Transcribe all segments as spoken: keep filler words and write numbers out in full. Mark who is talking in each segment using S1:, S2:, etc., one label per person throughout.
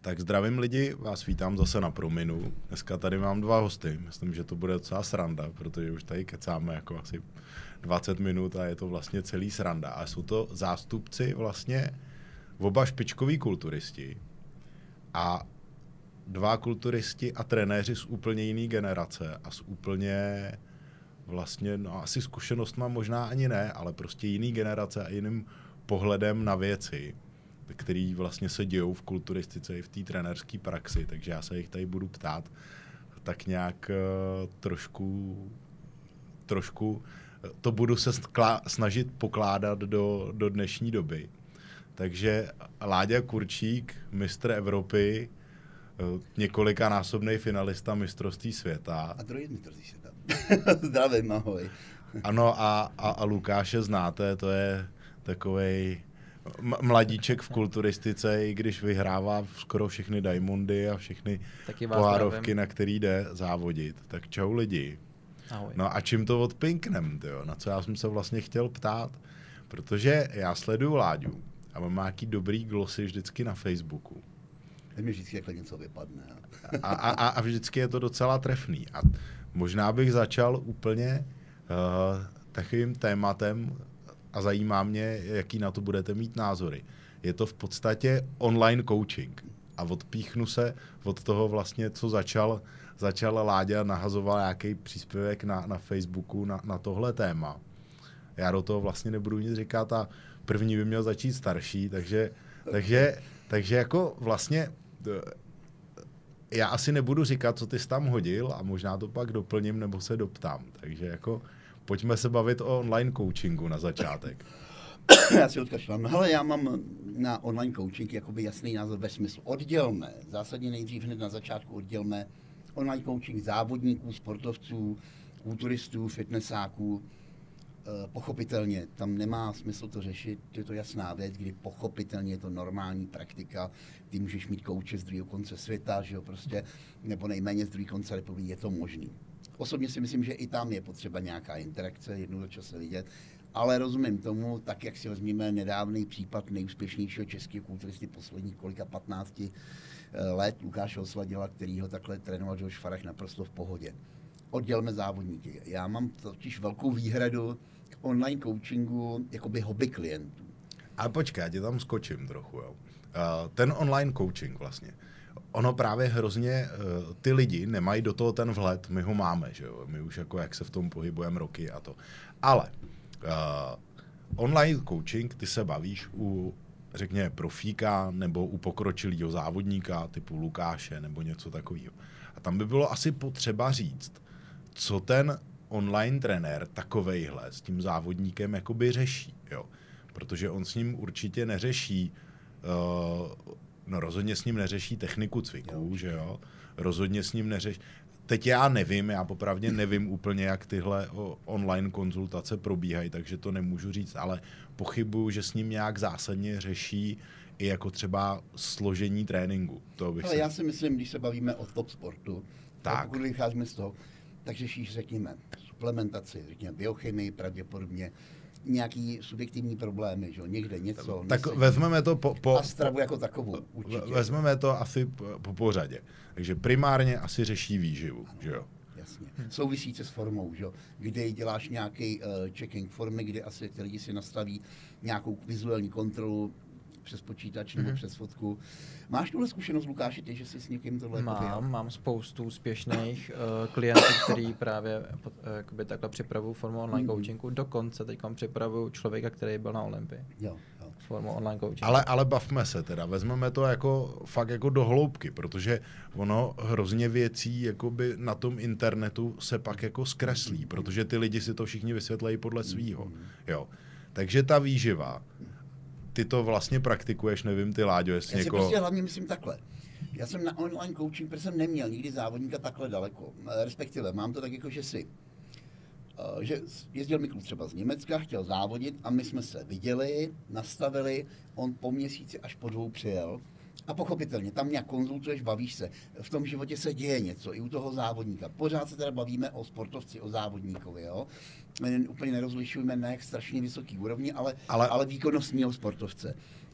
S1: Tak zdravím lidi, vás vítám zase na Prominu. Dneska tady mám dva hosty, myslím, že to bude docela sranda, protože už tady kecáme jako asi dvacet minut a je to vlastně celý sranda. A jsou to zástupci vlastně oba špičkoví kulturisti a dva kulturisti a trenéři z úplně jiný generace a z úplně vlastně, no asi zkušenostma možná ani ne, ale prostě jiný generace a jiným pohledem na věci, který vlastně se dějou v kulturistice i v té trenérské praxi, takže já se jich tady budu ptát tak nějak uh, trošku, trošku to budu se skla- snažit pokládat do, do dnešní doby. Takže Láďa Kurčík, mistr Evropy, uh, několikanásobný finalista mistrovství světa.
S2: A druhý mistrovství světa. Zdravím, ahoj.
S1: Ano, a, a, a Lukáše znáte, to je takovej mladíček v kulturistice, i když vyhrává skoro všechny diamondy a všechny pohárovky, na který jde závodit. Tak čau lidi.
S3: Ahoj.
S1: No a čím to odpinknem, tyjo? Na co já jsem se vlastně chtěl ptát? Protože já sleduju Láďu a on má nějaký dobrý glosy vždycky na Facebooku.
S2: Teď mi vždycky takhle něco vypadne.
S1: A, a, a, a vždycky je to docela trefný. A možná bych začal úplně uh, takovým tématem, a zajímá mě, jaký na to budete mít názory. Je to v podstatě online coaching. A odpíchnu se od toho vlastně, co začal, začal Láďa, nahazoval nějaký příspěvek na, na Facebooku na, na tohle téma. Já do toho vlastně nebudu nic říkat a první by měl začít starší, takže, takže, takže jako vlastně já asi nebudu říkat, co ty jsi tam hodil a možná to pak doplním nebo se doptám. Takže jako pojďme se bavit o online coachingu na začátek.
S2: Já si odkašlám. No hele, já mám na online coaching jakoby jasný názor ve smyslu oddělme. Zásadně nejdřív hned na začátku oddělme online coaching závodníků, sportovců, kulturistů, fitnessáků. E, pochopitelně, tam nemá smysl to řešit, je to jasná věc, kdy pochopitelně je to normální praktika. Ty můžeš mít kouče z druhého konce světa, že jo, prostě, nebo nejméně z druhého konce republiky, je to možný. Osobně si myslím, že i tam je potřeba nějaká interakce, jednou za čas se vidět, ale rozumím tomu, tak jak si vezmeme nedávný případ nejúspěšnějšího českého kulturisty posledních kolika patnácti let, Lukáše Osladila, který ho takhle trénoval George Farah naprosto v pohodě. Oddělme závodníky. Já mám totiž velkou výhradu k online coachingu jakoby hobby klientů.
S1: A počkej, já tě tam skočím trochu. Jo. Uh, ten online coaching vlastně. Ono právě hrozně, uh, ty lidi nemají do toho ten vhled, my ho máme, že jo, my už jako jak se v tom pohybujeme roky a to. Ale uh, online coaching, ty se bavíš u, řekněme, profíka nebo u pokročilého závodníka typu Lukáše nebo něco takového. A tam by bylo asi potřeba říct, co ten online trenér takovejhle s tím závodníkem jakoby řeší, jo. Protože on s ním určitě neřeší uh, No rozhodně s ním neřeší techniku cviků, jo. Že jo? Rozhodně s ním neřeší. Teď já nevím, já popravdě nevím úplně, jak tyhle online konzultace probíhají, takže to nemůžu říct, ale pochybuju, že s ním nějak zásadně řeší i jako třeba složení tréninku. To bych
S2: ale
S1: se...
S2: já si myslím, když se bavíme o top sportu, tak pokud vycházíme z toho, tak řešíš, řekněme, suplementaci, řekněme, biochemii pravděpodobně, nějaký subjektivní problémy, že jo, někde něco.
S1: Tak
S2: nesedí.
S1: vezmeme to po, po...
S2: A stravu jako takovou, určitě.
S1: Vezmeme to asi po, po pořadě. Takže primárně asi řeší výživu, ano, že jo.
S2: Jasně. Hmm. Souvisíce s formou, že jo. Kdy děláš nějaký uh, checking formy, kdy asi ty lidi si nastaví nějakou vizuální kontrolu přes počítač nebo hmm. přes fotku. Máš tuhle zkušenost, Lukáši, ty, že jsi s někým tohle
S3: Mám,
S2: pověděl?
S3: mám spoustu úspěšných uh, klientů, který právě uh, takhle připravují formu online hmm. coachingu. Dokonce teď připravuju člověka, který byl na Olympii.
S2: Jo, jo.
S3: Formu online coachingu.
S1: Ale, ale bavme se teda, vezmeme to jako fakt jako do hloubky, protože ono hrozně věcí jakoby na tom internetu se pak jako zkreslí, protože ty lidi si to všichni vysvětlejí podle svýho. Jo. Takže ta výživa, ty to vlastně praktikuješ, nevím, ty Láďo, jestli
S2: Já si
S1: někoho...
S2: prostě hlavně myslím takhle. Já jsem na online coaching, protože jsem neměl nikdy závodníka takhle daleko. Respektive mám to tak jako, že si, že jezdil mi kluk třeba z Německa, chtěl závodit a my jsme se viděli, nastavili, on po měsíci až po dvou přijel. A pochopitelně, tam nějak konzultuješ, bavíš se. V tom životě se děje něco, i u toho závodníka. Pořád se teda bavíme o sportovci, o závodníkovi, jo. My úplně nerozlišujeme na jak strašně vysoký úrovni, ale, ale... ale výkonnostního sportovce.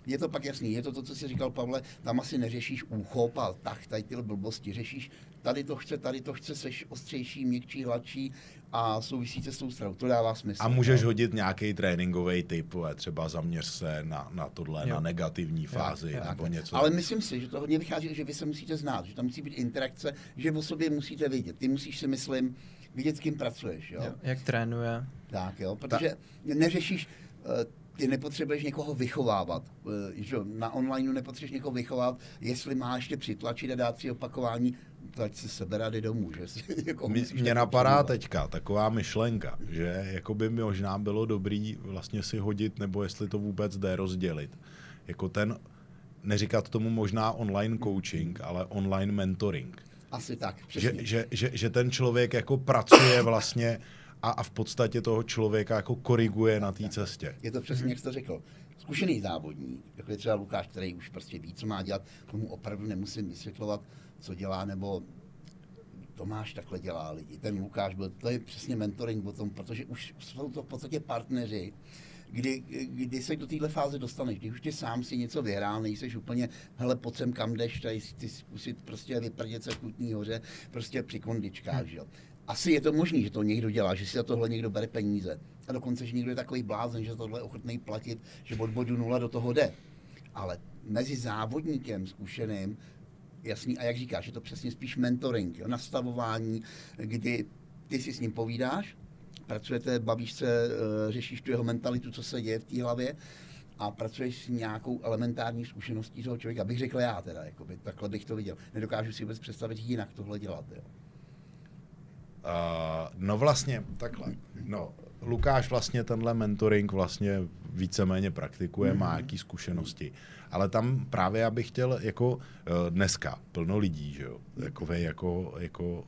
S2: Je to pak jasný, je to to, co jsi říkal, Pavle, tam asi neřešíš úchop a tak, tady tyhle blbosti, řešíš, tady to chce, tady to chce, seš ostřejší, měkčí, hladší a souvisí se s tou stranou, to dává smysl.
S1: A můžeš no? hodit nějaký tréninkový tip, třeba zaměř se na, na tohle, jo. na negativní fázi, jo, nebo něco.
S2: Ale myslím si, že to hodně vychází, že vy se musíte znát, že tam musí být interakce, že o sobě musíte vědět, ty musíš si, myslím, vidět, s kým pracuješ, jo?
S3: Jo, jak trénuje.
S2: Tak jo, protože Ta... neřešíš, ty nepotřebuješ někoho vychovávat, že na online nepotřebuješ někoho vychovávat, jestli má ještě přitlačit a dát si opakování, tak si sebe jde domů, že si jako
S1: Mě, mě napadá teďka taková myšlenka, že jako by možná bylo dobrý vlastně si hodit, nebo jestli to vůbec jde rozdělit. Jako ten, neříkat tomu možná online coaching, ale online mentoring.
S2: Asi tak,
S1: že, že, že, že ten člověk jako pracuje vlastně a, a v podstatě toho člověka jako koriguje na té cestě.
S2: Je to přesně, jak jsi to řekl. Zkušený závodník, jako je třeba Lukáš, který už prostě ví, co má dělat, tomu opravdu nemusím vysvětlovat, co dělá, nebo Tomáš takhle dělá lidi. Ten Lukáš byl, to je přesně mentoring o tom, protože už jsou to v podstatě partneři, kdy, kdy se do téhle fáze dostaneš, když už ty sám si něco vyhrál, nejseš úplně, hele, pojď sem kam jdeš, tady si zkusit prostě vyprdět se v Kutní Hoře, prostě při kondičkách, že jo. Asi je to možný, že to někdo dělá, že si za tohle někdo bere peníze. A dokonce, že někdo je takový blázen, že tohle je ochotný platit, že od bodu nula do toho jde. Ale mezi závodníkem zkušeným, jasný, a jak říkáš, je to přesně spíš mentoring, jo, nastavování, kdy ty si s ním povídáš, pracujete, bavíš se, řešíš tu jeho mentalitu, co se děje v té hlavě a pracuješ s nějakou elementární zkušeností toho člověka. Bych řekl já teda, jakoby, takhle bych to viděl. Nedokážu si vůbec představit jinak tohle dělat. Jo.
S1: Uh, no vlastně, takhle. No, Lukáš vlastně tenhle mentoring vlastně víceméně praktikuje, mm-hmm. má jaký zkušenosti. Ale tam právě já bych chtěl, jako uh, dneska, plno lidí, že jo, jakové jako, jako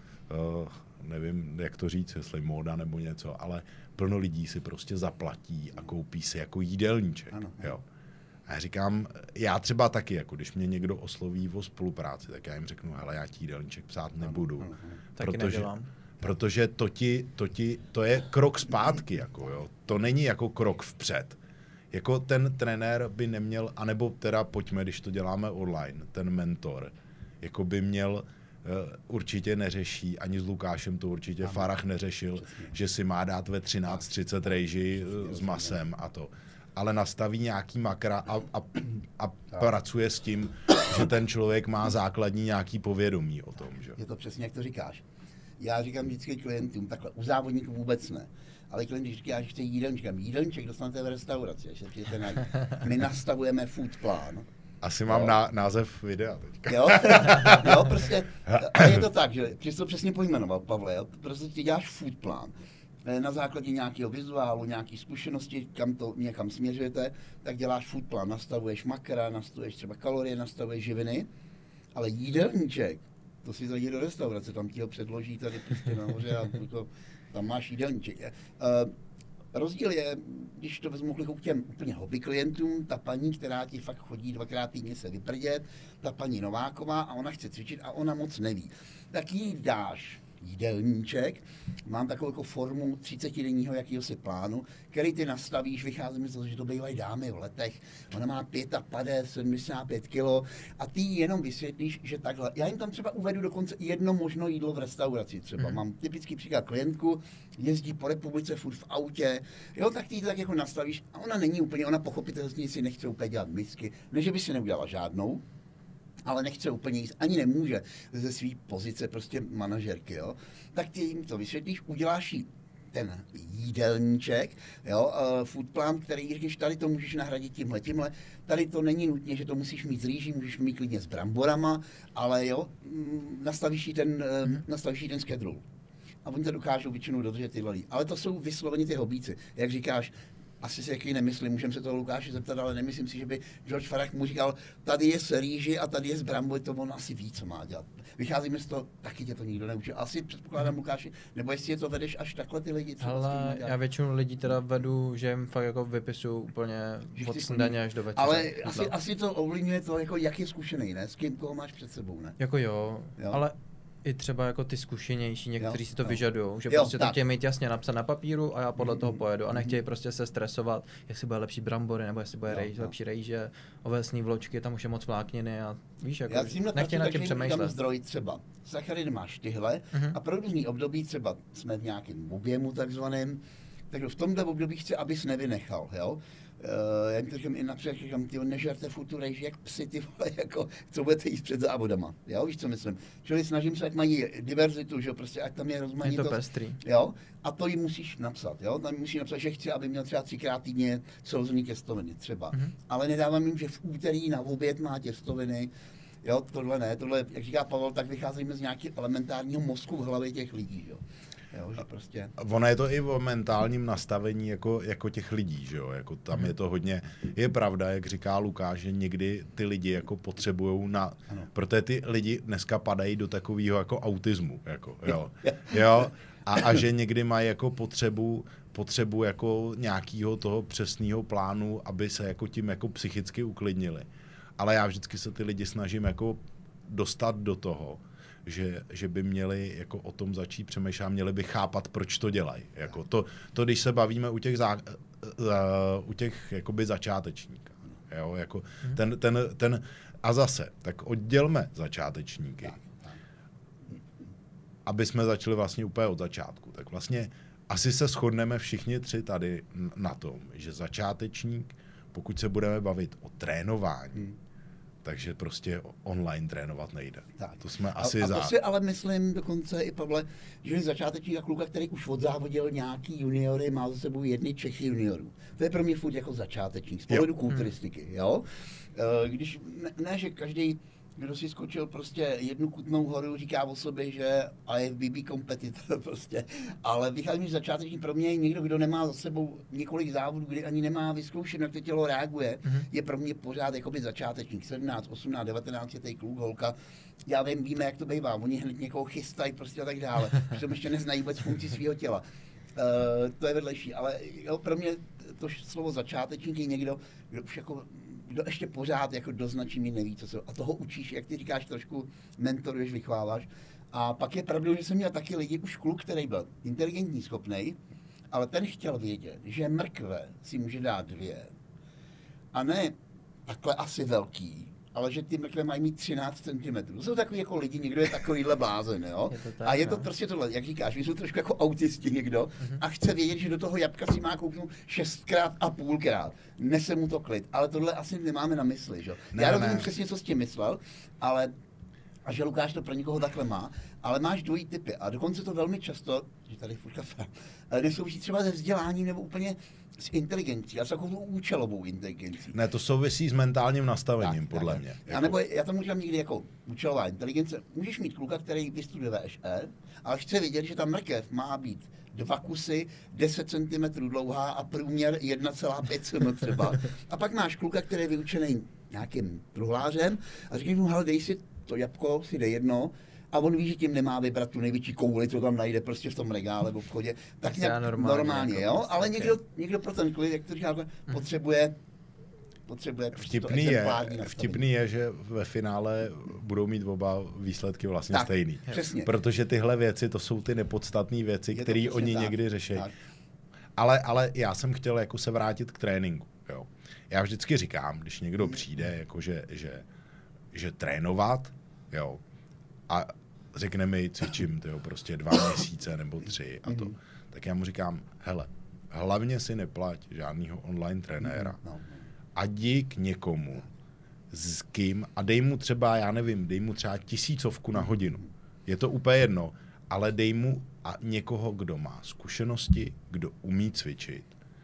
S1: uh, nevím, jak to říct, jestli móda nebo něco, ale plno lidí si prostě zaplatí a koupí si jako jídelníček, ano, jo. A já říkám, já třeba taky, jako když mě někdo osloví o spolupráci, tak já jim řeknu, hele, já ti jídelníček psát nebudu. Ano, ano.
S3: Protože,
S1: protože to, ti, to, ti, to je krok zpátky, jako, jo. To není jako krok vpřed. Jako ten trenér by neměl, anebo teda pojďme, když to děláme online, ten mentor, jako by měl, uh, určitě neřeší, ani s Lukášem to určitě ano. Farah neřešil, přesně. Že si má dát ve třináct třicet rejži uh, s masem a to. Ale nastaví nějaký makra a, a, a pracuje s tím, že ten člověk má základní nějaký povědomí o tom. Že?
S2: Je to přesně, jak to říkáš. Já říkám vždycky klientům, takhle, u závodníků vůbec ne. Ale klient, když říká, že chce jídelníček, jídelníček dostanete v restauraci, až se přijete najít. My nastavujeme food plán.
S1: Asi mám ná, název videa teďka.
S2: Jo, jo, prostě, a je to tak, že jsi to přesně pojmenoval, Pavle, jo? Prostě ty děláš food plán. Na základě nějakého vizuálu, nějaké zkušenosti, kam to někam směřujete, tak děláš food plán, nastavuješ makra, nastavuješ třeba kalorie, nastavuješ živiny, ale jídelníček, to si zajde do restaurace, tam ti ho předloží tady prostě nahoře a to, tam máš jídelníček. Uh, rozdíl je, když to vezmu k těm úplně hobby klientům, ta paní, která ti fakt chodí dvakrát týdně se vyprdět, ta paní Nováková a ona chce cvičit a ona moc neví, tak jí dáš jídelníček, mám takovou jako formu třicetidenního jakýhosi plánu, který ty nastavíš, vycházím z toho, že to bývají dámy v letech, ona má padesát pět, sedmdesát pět kilo a ty jenom vysvětlíš, že takhle, já jim tam třeba uvedu dokonce jedno možno jídlo v restauraci třeba, hmm. mám typický příklad klientku, jezdí po republice furt v autě, jo, tak ty to tak jako nastavíš a ona není úplně, ona pochopitelně si nechce úplně dělat misky, ne, že by si neudělala žádnou, ale nechce úplně jíst, ani nemůže ze své pozice prostě manažerky, jo, tak ty jim to vysvětlíš, uděláš jí ten jídelníček, jo, uh, food plan, který říkáš, tady to můžeš nahradit tímhle, tímhle, tady to není nutně, že to musíš mít z rýží, můžeš mít klidně s bramborama, ale jo, nastavíš jí ten, uh, mm. nastavíš jí ten schedule. A oni to dokážou většinou dodržet tyhle lidi. Ale to jsou vysloveni ty hobíci. Jak říkáš, asi si jaký nemyslím, můžeme se toho Lukáše zeptat, ale nemyslím si, že by George Farah mu říkal, tady je s rýži a tady je s brambory, to on asi ví, co má dělat. Vycházíme z toho, taky tě to nikdo neučil. Asi předpokládám, Lukáši, nebo jestli je to vedeš až takhle ty lidi.
S3: Ale já většinu lidí teda vedu, že jim fakt jako vypisuju úplně od snídaně až do večera.
S2: Ale asi, asi to ovlivňuje to, jako jak je zkušený, ne? S kým koho máš před sebou, ne?
S3: Jako jo, jo. Ale I třeba jako ty zkušenější, někteří
S2: Jo,
S3: si to
S2: jo.
S3: vyžadují, že
S2: Jo,
S3: prostě to
S2: tak.
S3: chtějí mít jasně napsat na papíru a já podle
S2: Mm,
S3: toho
S2: mm,
S3: pojedu a
S2: mm.
S3: nechtějí prostě se stresovat, jestli bude lepší brambory nebo jestli bude
S2: Jo,
S3: rejž,
S2: jo.
S3: lepší rejže, ovesný vločky, tam už je moc vlákniny a víš, jako,
S2: Já s tímhle
S3: nechtějí nad tím
S2: tam
S3: přemýšlet.
S2: zdroj třeba. Sacharidy máš tyhle
S3: Mhm.
S2: a pro různý období třeba jsme v nějakém objemu takzvaném, takže v tomhle období chci, abys nevynechal, jo. Uh, já jim to říkám i například, říkám, ty nežerte furt tu rejži jak psy, ty vole, jako, co budete jíst před závodama, jo, víš, co myslím. Čili snažím se, ať mají diverzitu, že jo, prostě, ať tam je
S3: Je
S2: rozmanitost.
S3: to pestrý.
S2: Jo, a to jim musíš napsat, jo, tam musíš napsat, že chci, aby měl třeba třikrát týdně celozrnný těstoviny, třeba.
S3: Mhm.
S2: Ale nedávám jim, že v úterý na oběd má těstoviny, jo, tohle ne, tohle, jak říká Pavel, tak vycházíme z nějakého elementárního mozku v hlavě těch lidí, jo. Jo, že prostě...
S1: Ono je to i o mentálním nastavení jako, jako těch lidí, že jo, jako tam je to hodně, je pravda, jak říká Lukáš, že někdy ty lidi jako potřebujou na,
S2: Ano.
S1: protože ty lidi dneska padají do takového jako autismu, jako, jo, jo, a, a že někdy mají jako potřebu, potřebu jako nějakého toho přesného plánu, aby se jako tím jako psychicky uklidnili. Ale já vždycky se ty lidi snažím jako dostat do toho, že, že by měli jako o tom začít přemýšlet, měli by chápat, proč to dělají. Jako to, to, když se bavíme u těch, zá, uh, u těch jakoby začátečníků. Jo, jako hmm. ten, ten, ten, a zase, tak oddělme začátečníky, aby jsme začali vlastně úplně od začátku. Tak vlastně asi se shodneme všichni tři tady na tom, že začátečník, pokud se budeme bavit o trénování, hmm. takže prostě online trénovat nejde.
S2: Tak.
S1: To jsme
S2: A,
S1: asi
S2: a
S1: za...
S2: to si ale myslím dokonce i Pavle, že začátečník a kluka, který už odzávodil nějaký juniory, má za sebou jedny Čechy juniorů. To je pro mě furt jako začátečník, z pohledu
S1: Jo.
S2: kulturistiky, jo. E, Když, ne, ne, že každý, kdo si skočil prostě jednu Kutnou horu, říká o sobě, že I have B B competitor prostě, ale vychází z začátečník pro mě někdo, kdo nemá za sebou několik závodů, kdy ani nemá vyzkoušeno, jak to tělo reaguje, mm-hmm. je pro mě pořád jakoby začátečník, sedmnáct, osmnáct, devatenáct letý kluk, holka, já vím, víme, jak to bývá, oni hned někoho chystají prostě a tak dále, protože ještě neznají vůbec funkci svého těla. Uh, to je vedlejší, ale jo, pro mě to slovo začátečník je někdo, kdo už jako kdo ještě pořád jako doznačí mi neví, co se, a toho učíš, jak ty říkáš, trošku mentoruješ, vychováváš. A pak je pravdou, že jsem měl taky lidi, už kluk, který byl inteligentní, schopnej, ale ten chtěl vědět, že mrkve si může dát dvě. A ne takhle asi velký, ale že ty mrkve mají mít třináct centimetrů. To jsou takový jako lidi, někdo je takovýhle blázen, jo?
S3: Je to tak,
S2: a je to
S3: no.
S2: prostě tohle, jak říkáš, my jsou trošku jako autisti někdo mm-hmm. a chce vědět, že do toho jabka si má kouknout šestkrát a půlkrát. Nese mu to klid, ale tohle asi nemáme na mysli, že?
S1: Ne,
S2: Já
S1: ne,
S2: rozumím
S1: ne.
S2: přesně, co s tím myslel, ale a že Lukáš to pro někoho takhle má, ale máš dvojí typy a dokonce to velmi často, že tady furt kafe, nesouvisí třeba se vzděláním nebo úplně s inteligencí, a s takovou účelovou inteligencí.
S1: Ne, to souvisí s mentálním nastavením,
S2: Tak,
S1: podle
S2: tak.
S1: mě.
S2: Já, nebo já to můžu někdy jako účelová inteligence. Můžeš mít kluka, který vystuduje V Š E, ale chce vidět, že ta mrkev má být dva kusy, deset centimetrů dlouhá a průměr jedna celá pět centimetrů třeba. A pak máš kluka, který je vyučený nějakým truhlářem a říkáš mu, hele, dej si to jabko, si dej jedno, a on ví, že tím nemá vybrat tu největší kouli, co tam najde prostě v tom regále v obchodě. Tak nějak
S3: normálně,
S2: normálně,
S3: jako
S2: jo?
S3: prostě,
S2: Ale
S3: okay.
S2: někdo, někdo pro ten klid, jak to říká, potřebuje potřebuje prostě to
S1: Vtipný je,
S2: exemplární nastavení.
S1: vtipný je, že ve finále budou mít oba výsledky vlastně
S2: Tak,
S1: stejný.
S2: přesně.
S1: Protože tyhle věci, to jsou ty nepodstatné věci,
S2: Je to
S1: které
S2: přesně
S1: oni
S2: tak.
S1: někdy řeší.
S2: Tak.
S1: Ale, ale já jsem chtěl jako se vrátit k tréninku. Jo. Já vždycky říkám, když někdo přijde, jako že, že, že trénovat, jo, a řekne mi, cvičím tyjo, prostě dva měsíce nebo tři a to, tak já mu říkám, hele, hlavně si neplať žádnýho online trenéra.
S2: No.
S1: A jdi k někomu, s kým, a dej mu třeba, já nevím, dej mu třeba tisícovku na hodinu. Je to úplně jedno, ale dej mu a někoho, kdo má zkušenosti, kdo umí cvičit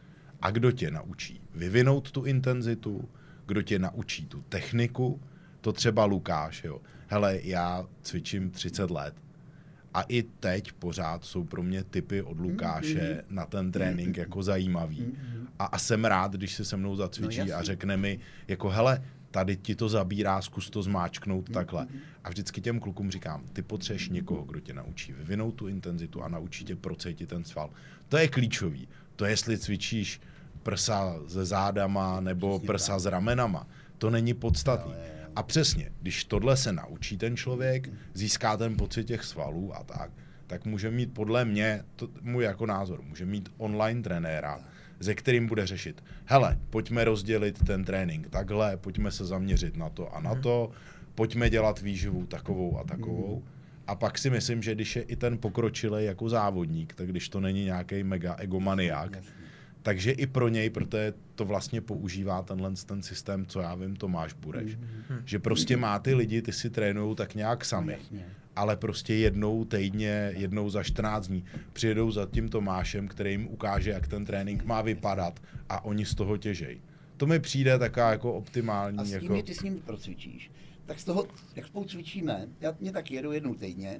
S1: a kdo tě naučí vyvinout tu intenzitu, kdo tě naučí tu techniku, to třeba Lukáš, jo. Hele, já cvičím třicet let a i teď pořád jsou pro mě tipy od Lukáše mm-hmm. na ten trénink jako zajímavý. Mm-hmm. A, a jsem rád, když se se mnou zacvičí no, a řekne mi, jako hele, tady ti to zabírá, zkus to zmáčknout mm-hmm. takhle. A vždycky těm klukům říkám, ty potřebuješ někoho, kdo tě naučí vyvinout tu intenzitu a naučí tě procítit ten sval. To je klíčový. To jestli cvičíš prsa se zádama nebo prsa s ramenama, to není podstatný. A přesně, když tohle se naučí ten člověk, získá ten pocit těch svalů a tak, tak může mít podle mě, to můj jako názor, může mít online trenéra, ze kterým bude řešit, hele, pojďme rozdělit ten trénink takhle, pojďme se zaměřit na to a na to, pojďme dělat výživu takovou a takovou. A pak si myslím, že když je i ten pokročilej jako závodník, tak když to není nějaký mega egomaniák, takže i pro něj, protože to vlastně používá tenhle ten systém, co já vím, Tomáš Bureš, mm-hmm. že prostě má ty lidi, ty si trénujou tak nějak sami, ale prostě jednou týdně, jednou za čtrnáct dní přijedou za tím Tomášem, který jim ukáže, jak ten trénink má vypadat a oni z toho těžej. To mi přijde taká jako optimální.
S2: A s tím,
S1: jako...
S2: že ty s ním procvičíš, tak z toho, jak spolu cvičíme, já mě tak jedu jednou týdně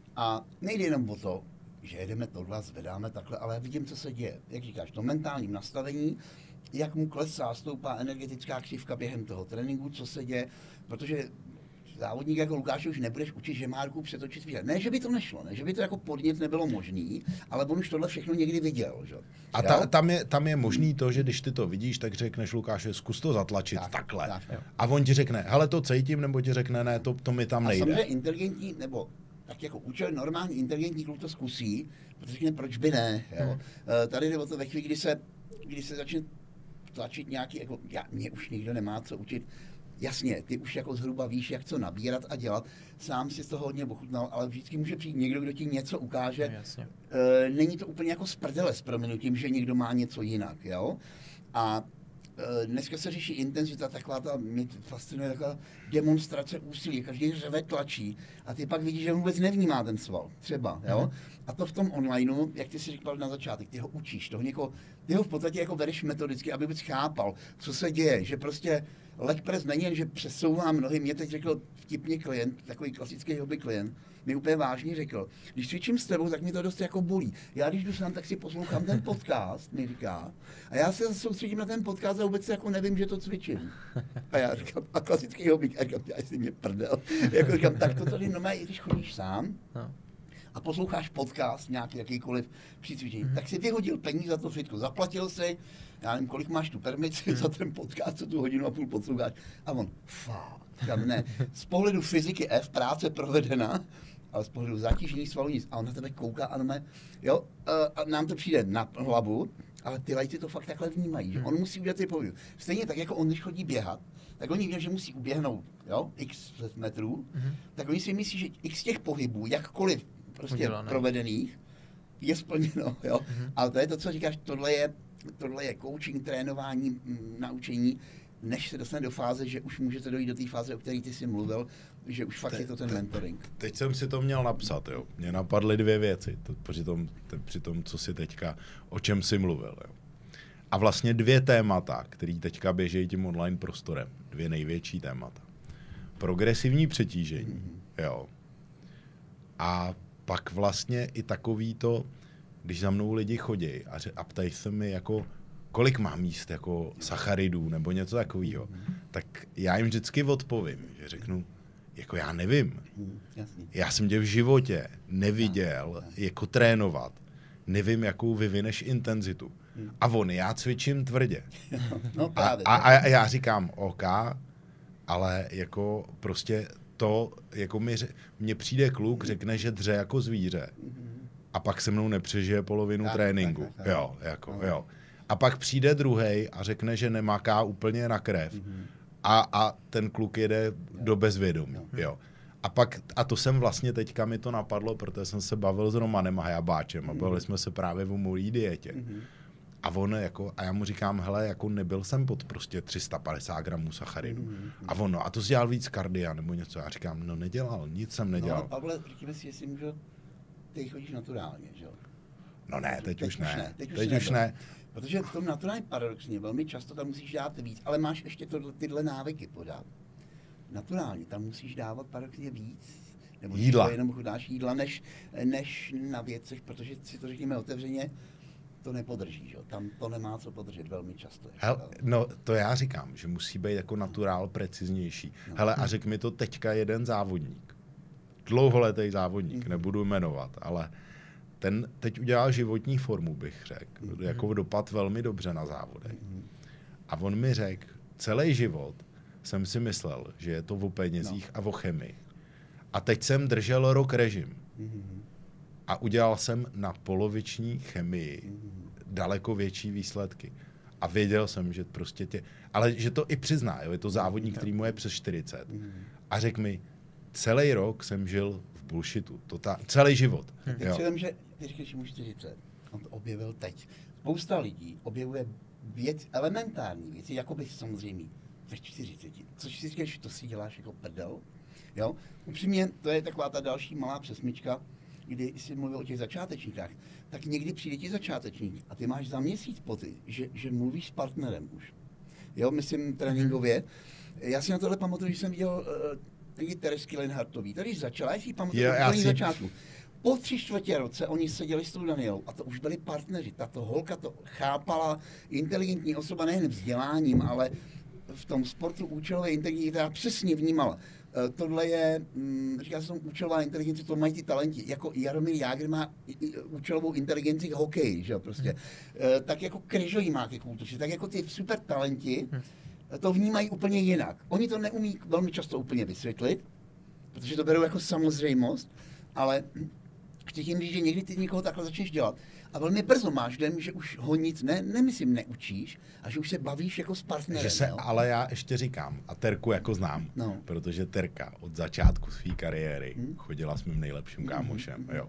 S2: a nejde jenom o to, že jedeme tohle, zvedáme takhle, ale já vidím, co se děje. Jak říkáš, to mentálním nastavení, jak mu klesá, stoupá energetická křivka během toho tréninku, co se děje, protože závodník jako Lukáš už nebudeš učit, že má ruku přetočit výhled. Ne, že by to nešlo, ne, že by to jako podnět nebylo možný, ale on už tohle všechno někdy viděl. Že?
S1: A ta, tam, je, tam je možný to, že když ty to vidíš, tak řekneš Lukáši, zkus to zatlačit tak, takhle. Tak, a on ti řekne, hele, to cítím, nebo ti řekne, ne, to, to mi tam nejde.
S2: A samozřejmě inteligentní, nebo tak jako účel normální inteligentní kluk to zkusí, protože řekne, proč by ne. Jo? Hmm. Tady jde o to ve chvíli, kdy se, kdy se začne tlačit nějaký, jako, já, mě už nikdo nemá co učit. Jasně, ty už jako zhruba víš, jak co nabírat a dělat. Sám si z toho hodně ochutnal, ale vždycky může přijít někdo, kdo ti něco ukáže.
S3: No, jasně.
S2: E, není to úplně jako z prdele s prominutím, že někdo má něco jinak. Jo? A e, dneska se řeší intenzita, taková ta, mě fascinuje taková demonstrace úsilí, každý řeve tlačí a ty pak vidíš, že vůbec nevnímá ten sval, třeba. Jo? Mm. A to v tom onlineu, jak ty si říkal na začátek, ty ho učíš, toho někoho, ty ho v podstatě jako bereš metodicky, aby vůbec chápal, co se děje, že prostě leg press není jen, že přesouvám nohy, mě teď řekl vtipně klient, takový klasický hobby klient, mi úplně vážně řekl, když cvičím s tebou, tak mě to dost jako bolí. Já když jdu sám, tak si poslouchám ten podcast, mi říká, a já se soustředím na ten podcast a vůbec jako nevím, že to cvičím. A já říkám, a klasický hobby, a říkám, já si mě prdel. Jako říkám, tak to tady normálně, když chodíš sám, a posloucháš podcast nějaký jakýkoliv při cvičení, mm-hmm. tak si vyhodil peníze za to fitko, zaplatil si, já nevím, kolik máš tu permici mm. za ten podcast, co tu hodinu a půl posloucháš. A on, fakt, ne, z pohledu fyziky F, práce provedena, ale z pohledu zatížení svalů nic. A on na tebe kouká a normálně, jo, a nám to přijde na hlavu, ale ty lajci to fakt takhle vnímají, že on musí udělat ty pohyby. Stejně tak, jako on, když chodí běhat, tak oni ví, že musí uběhnout, jo, x metrů, mm-hmm. tak oni si myslí, že x těch pohybů, jakkoliv prostě udělané. Provedených, je splněno, jo. Mm-hmm. Ale to je to, co říkáš, tohle je, tohle je coaching, trénování, m, naučení, než se dostane do fáze, že už můžete dojít do té fáze, o které ty jsi mluvil, že už fakt te, je to ten te, mentoring.
S1: Teď jsem si to měl napsat, jo. Mně napadly dvě věci, to, při, tom, te, při tom, co si teďka, o čem jsi mluvil, jo. A vlastně dvě témata, které teďka běžejí tím online prostorem, dvě největší témata. Progresivní přetížení, mm-hmm. jo. A pak vlastně i takový to, když za mnou lidi chodí a, a ptají se mi, jako, kolik mám jíst jako sacharidů nebo něco takového, mm. tak já jim vždycky odpovím, že řeknu, jako já nevím. Mm, já jsem tě v životě neviděl jako trénovat, nevím, jakou vyvineš intenzitu. Mm. A on, já cvičím tvrdě.
S2: No,
S1: a, a, a já říkám, OK, ale jako prostě to, jako mi, mně přijde kluk, řekne, že dře jako zvíře a pak se mnou nepřežije polovinu tak, tréninku. Tak, tak, tak. Jo, jako, no. jo. A pak přijde druhej a řekne, že nemaká úplně na krev mm-hmm. a, a ten kluk jede jo. do bezvědomí. Jo. Jo. A pak, a to jsem vlastně teďka mi to napadlo, protože jsem se bavil s Romanem Hajabáčem mm-hmm. a bavili jsme se právě o mojí dietě. Mm-hmm. A on jako, a já mu říkám, hele, jako nebyl jsem pod prostě tři sta padesát gramů sacharidu. Mm-hmm. A on, no, a to jsi dělal víc kardia nebo něco. Já říkám, no nedělal, nic jsem nedělal.
S2: No, Pavle, řekněme si, jestli můžu, ty chodíš naturálně, že jo?
S1: No ne, teď, teď už ne. ne.
S2: Teď už,
S1: teď už ne.
S2: Protože v tom naturálně paradoxně velmi často tam musíš dát víc, ale máš ještě to, tyhle návyky podat. Naturálně tam musíš dávat paradoxně víc. Nebo
S1: jídla.
S2: Jenom chudáš jídla, než, než na věcech, protože si to řekněme otevřeně, to nepodrží, že? Tam to nemá co podržet velmi často.
S1: Hel, no to já říkám, že musí být jako naturál preciznější. No. Hele, a řekl mi to teďka jeden závodník, dlouholetý závodník, mm. nebudu jmenovat, ale ten teď udělal životní formu, bych řekl, mm. jako dopad velmi dobře na závodech. Mm. A on mi řekl, celý život jsem si myslel, že je to o penězích no. a o chemii. A teď jsem držel rok režim. Mm-hmm. A udělal jsem na poloviční chemii mm-hmm. daleko větší výsledky. A věděl jsem, že prostě tě... Ale že to i přizná, jo? Je to závodník, který mu je přes čtyřicet. Mm-hmm. A řekl mi, celý rok jsem žil v bullshitu. Totál, celý život.
S2: Hmm. Teď si vím, že ty říkáš, že mu čtyřicet. On to objevil teď. Spousta lidí objevuje věc, elementární věci, jako by samozřejmě ve čtyřiceti. Což si říkáš, to si děláš jako prdel. Jo? Upřímně, to je taková ta další malá přesmička, kdy jsi mluvil o těch začátečníkách, tak někdy přijde ti začátečník a ty máš za měsíc pocit, že, že mluvíš s partnerem už. Jo, myslím tréninkově. Já si na tohle pamatuju, že jsem viděl uh, Teresky Lenhartový. Tady začala, já si pamatuju na si... začátku. Po tři čtvrtě roce oni seděli s tou Danielou a to už byli partneři. Tato holka to chápala, inteligentní osoba nejen vzděláním, ale v tom sportu účelové inteligence, která přesně vnímala. Uh, tohle je, um, říká se tomu účelová inteligence, to mají ty talenti. Jako Jaromír Jágr má účelovou inteligenci k hokeji, že jo, prostě. Uh, tak jako Kryžový má ke kultuře, tak jako ty super talenti to vnímají úplně jinak. Oni to neumí velmi často úplně vysvětlit, protože to berou jako samozřejmost, ale chci tím říct, že někdy ty někoho takhle začneš dělat a velmi brzo máš dojem, že už ho nic, ne, nemyslím, neučíš a že už se bavíš jako s partnerem.
S1: Že se,
S2: jo?
S1: Ale já ještě říkám, a Terku jako znám, no. protože Terka od začátku své kariéry hmm? chodila s mým nejlepším kámošem, hmm. jo.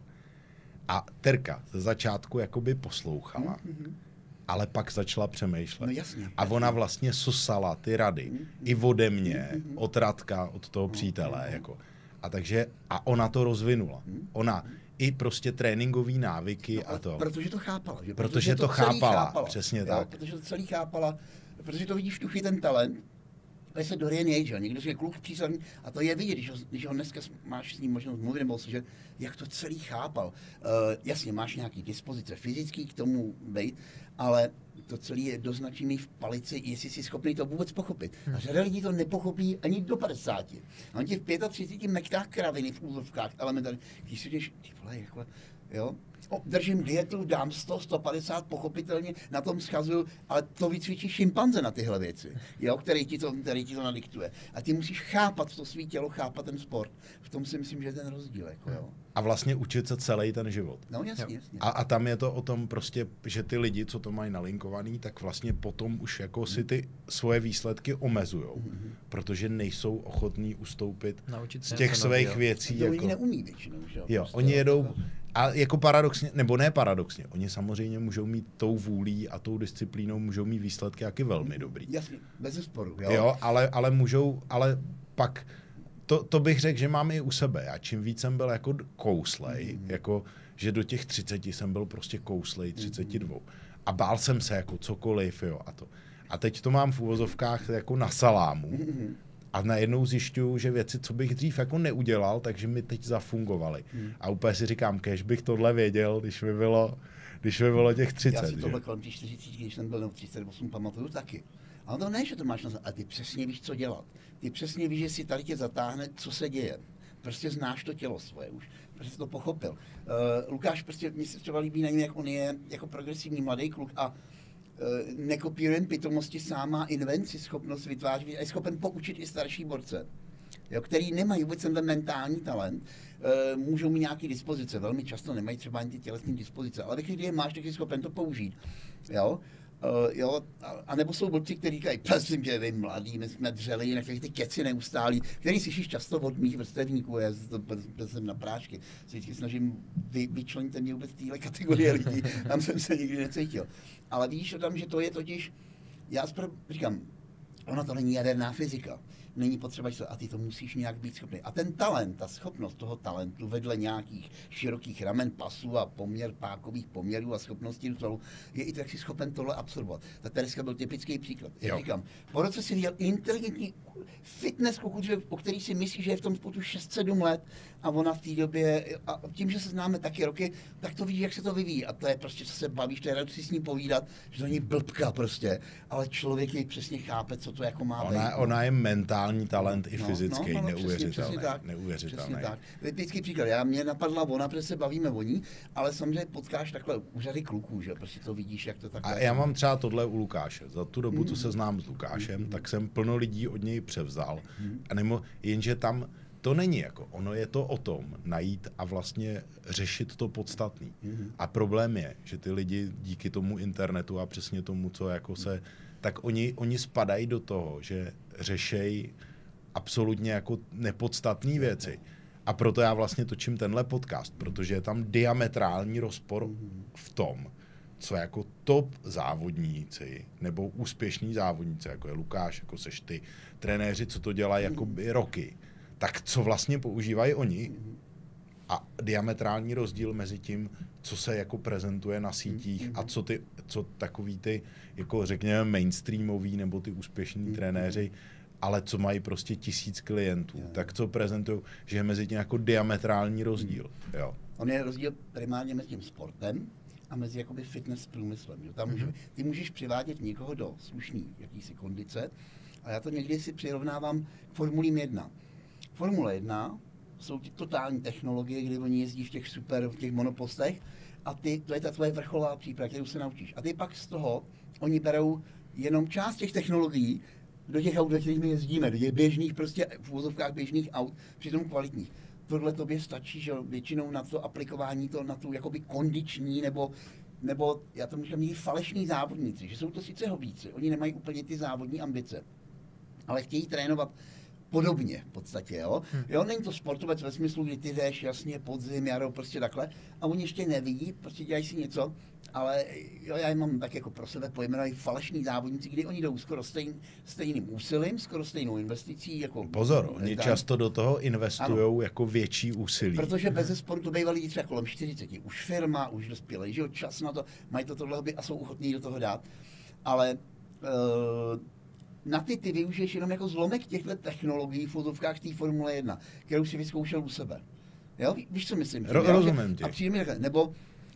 S1: A Terka ze začátku jakoby poslouchala, hmm. ale pak začala přemýšlet.
S2: No jasně,
S1: a ona vlastně sosala ty rady hmm. i ode mě, hmm. od Radka, od toho
S2: hmm.
S1: přítele, hmm. jako. A takže, a ona to rozvinula. Hmm. Ona i prostě tréninkový návyky no, a to.
S2: Protože to chápala. Že?
S1: Protože, protože to, to chápala,
S2: chápala,
S1: přesně
S2: jo,
S1: tak.
S2: Protože to celý chápala, protože to vidíš v tuchy ten talent, to se Dorian Yates, že? Někdo je kluk přísledný a to je vidět, když ho, když ho dneska máš s ním možnost mluvit nebo slyšet, jak to celý chápal. Uh, jasně, máš nějaký dispozice fyzický k tomu být, ale to celé je doznačený v palici, jestli jsi schopný to vůbec pochopit. A řada lidí to nepochopí ani do padesáti. A on ti v třiceti pěti mektách kraviny v úzovkách elementárně, když si jdeš, ty vole, jako, jo, o, držím dietu, dám sto, sto padesát, pochopitelně na tom schazuju, ale to vycvičí šimpanze na tyhle věci, jo, který ti to, který ti to nadiktuje. A ty musíš chápat to svý tělo, chápat ten sport. V tom si myslím, že je ten rozdíl, jako, jo.
S1: A vlastně učit se celý ten život.
S2: No jasně, jasně.
S1: A, a tam je to o tom prostě, že ty lidi, co to mají nalinkovaný, tak vlastně potom už jako si ty svoje výsledky omezujou, mm-hmm. protože nejsou ochotní ustoupit
S3: naučit
S1: z těch svých nový, věcí.
S2: To
S1: jako...
S2: oni neumí většinou, že jo?
S1: Jo,
S2: prostě,
S1: oni jedou, a jako paradoxně, nebo ne paradoxně, oni samozřejmě můžou mít tou vůlí a tou disciplínou, můžou mít výsledky jaky velmi dobrý.
S2: Jasně, bez zesporu, jo.
S1: Jo, ale, ale můžou, ale pak To, to bych řekl, že mám i u sebe. Já čím víc jsem byl jako kouslej, mm. jako, že do těch třiceti jsem byl prostě kouslej, třicet dva. A bál jsem se jako cokoliv, jo, a to. A teď to mám v uvozovkách jako na salámu. Mm. A najednou zjišťuju, že věci, co bych dřív jako neudělal, takže mi teď zafungovaly. Mm. A úplně si říkám, kež bych tohle věděl, když mi bylo, když mi bylo těch třicet.
S2: Já si tohle kolem těch čtyřiceti, když jsem byl na třicet osm, pamatuju taky. Ale to ne, že to máš na a ty přesně víš, co dělat. Ty přesně víš, že si tady tě zatáhne, co se děje. Prostě znáš to tělo svoje už. Prostě to pochopil. Uh, Lukáš, prostě mně se třeba líbí na něm, jak on je jako progresivní mladý kluk a uh, nekopíruje pitomosti, sám má invenci, schopnost vytvářet a je schopen poučit i starší borce, jo, který nemají vůbec ten mentální talent, uh, můžou mít nějaký dispozice, velmi často nemají třeba ani ty tělesné dispozice, ale když je máš, tak je schopen to použít. Jo? Uh, jo, a, a nebo jsou blbci, kteří říkají, prosím tě, vy mladí, my jsme dřeli, jinak ty keci neustálí, který slyšíš často od mých vrstevníků, já jsem na prášky, se vždycky snažím vy, vyčlenit mě vůbec téhle kategorie lidí, tam jsem se nikdy necítil. Ale víš o tom, že to je totiž, já spra- říkám, ono to není jaderná fyzika. Není potřeba, a ty to musíš nějak být schopný. A ten talent, ta schopnost toho talentu vedle nějakých širokých ramen pasů a poměr pákových poměrů a schopností toho, je i tak si schopen tohle absorbovat. Ta Tereska byl typický příklad. Jak říkám, po roce si viděl inteligentní fitness kuku, o který si myslí, že je v tom sportu šest sedm let a ona v té době, a tím, že se známe taky roky, tak to vidí, jak se to vyvíjí. A to je prostě, co se bavíš, to je rád si s ní povídat, že to není blbka prostě, ale člověk jej přesně chápe, co to jako má
S1: ona,
S2: být.
S1: Ona je mentální talent i
S2: no,
S1: fyzický,
S2: no, no,
S1: neuvěřitelný.
S2: Přesně, přesně tak.
S1: neuvěřitelný.
S2: Přesně tak. Typický příklad, já mě napadla ona, protože se bavíme o ní, ale samozřejmě potkáš takhle u řady kluků, že prostě to vidíš, jak to takhle.
S1: A já mám třeba tohle u Lukáše. Za tu dobu, co se znám s Lukášem, tak jsem plno lidí od něj lidi převzal. Hmm. A nemo, jenže tam to není jako, ono je to o tom najít a vlastně řešit to podstatný. Hmm. A problém je, že ty lidi díky tomu internetu a přesně tomu, co jako se, tak oni, oni spadají do toho, že řešejí absolutně jako nepodstatné věci. A proto já vlastně točím tenhle podcast, protože je tam diametrální rozpor v tom, co jako top závodníci nebo úspěšní závodníci, jako je Lukáš, jako seš ty, trenéři, co to dělají jako roky, tak co vlastně používají oni a diametrální rozdíl mezi tím, co se jako prezentuje na sítích a co ty, co takový ty, jako řekněme mainstreamový nebo ty úspěšní trenéři, ale co mají prostě tisíc klientů, jo. tak co prezentují, že je mezi tím jako diametrální rozdíl. Jo.
S2: On je rozdíl primárně mezi tím sportem a mezi jakoby fitness průmyslem. Jo. Tam může, ty můžeš přivádět někoho do slušný jakýsi kondice a já to někdy si přirovnávám k Formulím jedna. Formule jedna jsou ty totální technologie, kdy oni jezdí v těch super, v těch monopostech a ty, to je ta tvoje vrcholová příprava, kterou se naučíš. A ty pak z toho, oni berou jenom část těch technologií do těch aut, ve kterých my jezdíme, do těch běžných, prostě v uvozovkách běžných aut, přitom kvalitních. Tohle tobě stačí, že většinou na to aplikování, to na tu jakoby kondiční, nebo, nebo já to můžu mít falešní závodníci, že jsou to sice hobíci, oni nemají úplně ty závodní ambice, ale chtějí trénovat podobně v podstatě, jo. Hmm. Jo, není to sportovec ve smyslu, kdy ty jdeš jasně podzim, jaro, prostě takhle, a oni ještě nevidí, prostě dělají si něco, ale jo, já je mám tak jako pro sebe pojmenovaný falešní závodníci, kdy oni jdou skoro stejn, stejným úsilím, skoro stejnou investicí. Jako
S1: pozor, oni tam často do toho investují jako větší úsilí.
S2: Protože bez sporu to bývají lidi třeba kolem čtyřiceti. Už firma, už dospělý, že jo, čas na to, mají to tohle hobby a jsou ochotní do toho dát. Ale uh, na ty ty využiješ jenom jako zlomek těchto technologií v fotovkách té Formule jedna, kterou si vyzkoušel u sebe. Jo, víš, co myslím?
S1: Ro- rozumím tě.
S2: A přijde mi takhle, nebo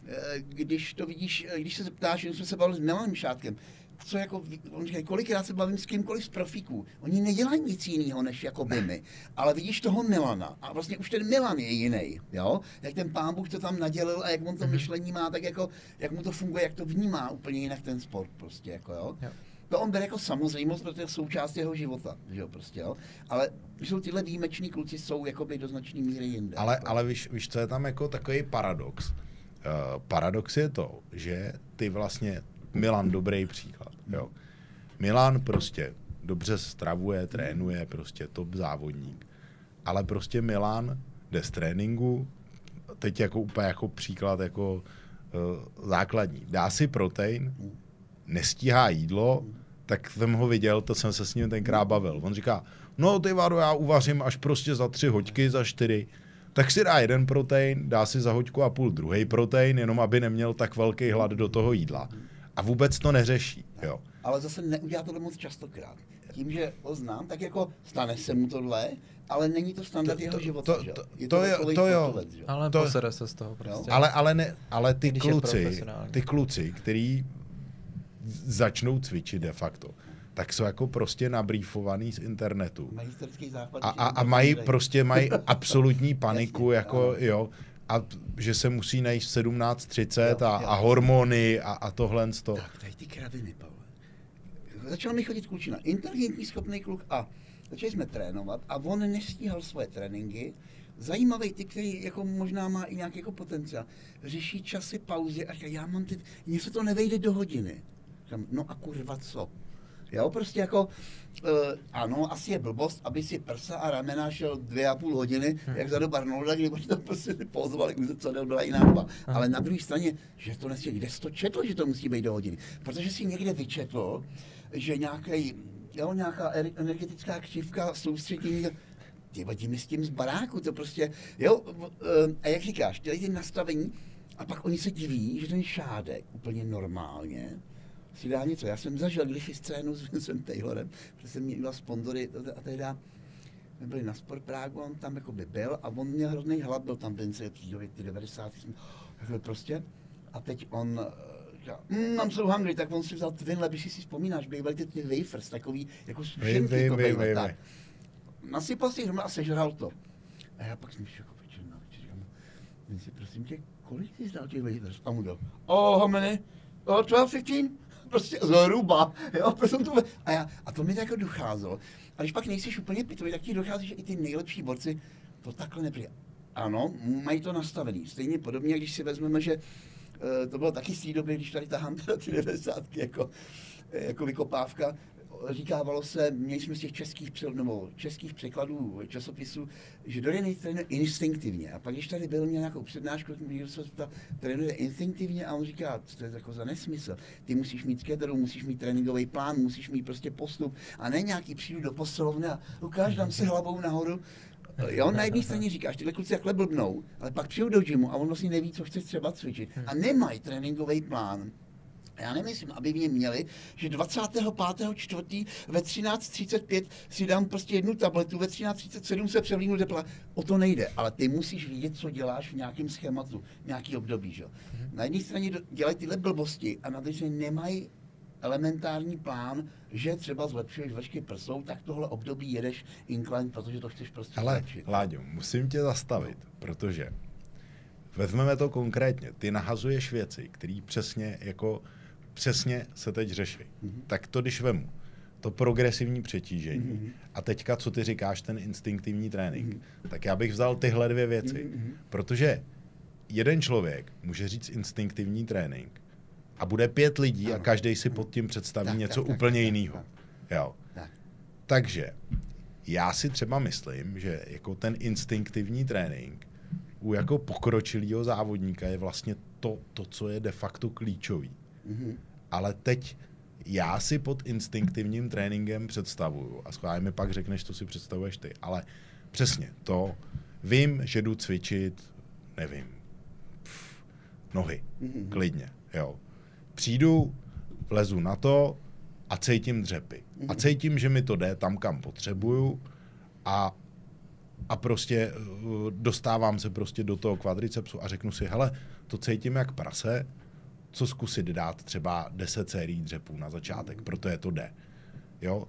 S2: když to vidíš, když se zeptáš, že jsme se bavili s Milanem Šátkem, co jako, on říká, kolikrát se bavím s kýmkoliv z profíků, oni nedělají nic jiného, než jako by my, ale vidíš toho Milana a vlastně už ten Milan je jiný, jo, jak ten pán Bůh to tam nadělil a jak on to myšlení má, tak jako, jak mu to funguje, jak to vnímá úplně jinak ten sport prostě, jako jo. jo. To on bere jako samozřejmost, protože je součást jeho života, že jo, prostě, jo. Ale jsou tyhle výjimeční kluci, jsou jakoby do značné míry jinde.
S1: Ale, ale víš, víš, co je tam jako takový paradox? Uh, paradox je to, že ty vlastně, Milan dobrý příklad, jo. Milan prostě dobře stravuje, trénuje, prostě top závodník, ale prostě Milan jde z tréninku, teď jako úplně jako příklad jako uh, základní, dá si protein, nestíhá jídlo, tak jsem ho viděl, to jsem se s ním tenkrát bavil. On říká, no ty Vado, já uvařím až prostě za tři hoďky, za čtyři, tak si dá jeden protein, dá si za hoďku a půl druhý protein, jenom aby neměl tak velký hlad do toho jídla. A vůbec to neřeší, jo.
S2: Ale zase neudělá to moc častokrát. Tím, že ho znám, tak jako stane se mu tohle, ale není to standard to, jeho života, že? Je to,
S1: to, je, to jo.
S2: Potovec, že?
S3: Ale
S1: to,
S3: posere se z toho prostě.
S1: Ale, ale, ne, ale ty Když kluci, ty kluci, který začnou cvičit de facto, tak jsou jako prostě nabrýfovaný z internetu. A, a, a mají prostě mají absolutní paniku, jasně, jako ano. jo, a že se musí najít v sedmnáct třicet a, a hormony a, a tohle.
S2: Tak, tady ty kraviny, Pavle. Začal mi chodit klučina, inteligentní, schopný kluk a začali jsme trénovat a on nestíhal svoje tréninky. Zajímavý typ, který jako možná má i nějaký jako potenciál. Řeší časy, pauzy a já mám ty, mně se to nevejde do hodiny. No a kurva co? Jo, prostě jako, uh, ano, asi je blbost, aby si prsa a ramena šel dvě a půl hodiny, hmm. jak za do Barnolda, kdy oni to prostě pozvali, už co byla jiná doba. Hmm. Ale na druhé straně, že to nesmí, kde jsi to četl, že to musí být do hodiny? Protože si někde vyčetl, že nějaký, jo, nějaká energetická křivka soustředění, ty vadí mi s tím z baráku, to prostě, jo, uh, a jak říkáš, dělají ty nastavení a pak oni se diví, že ten Šádek úplně normálně si dá něco. Já jsem zažil kdysi scénu s Vincem Taylorem, protože jsem měl sponzory a teda my byli na Sport Prague, on tam jako by byl a on měl hrozný hlad, byl tam Vince, ty devadesátých jsme, prostě. A teď on říkal, mmm, I'm so hungry, tak on si vzal Twinle, když si vzpomínáš, bývaly ty, ty wafers, takový, jako sušenky to bývaly, tak. Nasypal si hromad a sežral to. A já pak jsem šel jako večer na večer, říkám, Vinci, prosím tě, kolik jsi dal těch wafers? A mu dal, oh, how many? Oh, twelve, fifteen? prostě zhruba, jo, prostě to, a, já, a to mi tak jako docházelo. A když pak nejsi úplně pitový, tak ti dochází, že i ty nejlepší borci to takhle neprý. Ano, mají to nastavený. Stejně podobně, když si vezmeme, že uh, to bylo taky z té doby, když tady tahám ty devadesátky jako, jako vykopávka, říkávalo se, měli jsme z těch českých, nebo českých překladů časopisů, že Dorian trénuje instinktivně. A pak, když tady byl, měl nějakou přednášku, někdo se ptal, trénuje instinktivně a on říká, to je jako za nesmysl. Ty musíš mít skedru, musíš mít tréninkový plán, musíš mít prostě postup a ne nějaký přijdu do posilovny a ukáž, dám si hlavou nahoru. Jo, na jedné straně říkáš, tyhle kluci takhle blbnou, ale pak přijdu do gymu a on vlastně neví, co chce třeba cvičit. A nemají tréninkový plán. Já nemyslím, aby mě měli, že dvacátého pátého čtvrtého ve třináct třicet pět si dám prostě jednu tabletu, ve třináct třicet sedm se převlínu tepla. O to nejde, ale ty musíš vidět, co děláš v nějakém schématu, v nějaký období. Že? Na jedné straně dělají tyhle blbosti a na druhé straně nemají elementární plán, že třeba zlepšuješ vršky prsou, tak tohle období jedeš incline, protože to chceš prostě
S1: Ale,
S2: zlepšit.
S1: Láďo, musím tě zastavit, protože vezmeme to konkrétně. Ty nahazuješ věci, které přesně jako přesně se teď řeší. Mm-hmm. Tak to, když vemu, to progresivní přetížení mm-hmm. a teďka, co ty říkáš, ten instinktivní trénink, mm-hmm. tak já bych vzal tyhle dvě věci, mm-hmm. protože jeden člověk může říct instinktivní trénink a bude pět lidí ano. a každý si pod tím představí tak, něco tak, úplně jiného. Jo.
S2: Tak.
S1: Takže já si třeba myslím, že jako ten instinktivní trénink u jako pokročilého závodníka je vlastně to, to, co je de facto klíčový. Mm-hmm. Ale teď já si pod instinktivním tréninkem představuju, a schválně mi pak řekneš, co si představuješ ty, ale přesně to, vím, že jdu cvičit, nevím, pff, nohy, mm-hmm. klidně, jo. Přijdu, vlezu na to a cítím dřepy. Mm-hmm. A cítím, že mi to jde tam, kam potřebuju a, a prostě uh, dostávám se prostě do toho kvadricepsu a řeknu si, hele, to cítím jak prase, co zkusit dát třeba deset sérií dřepů na začátek, protože to jde. Jo?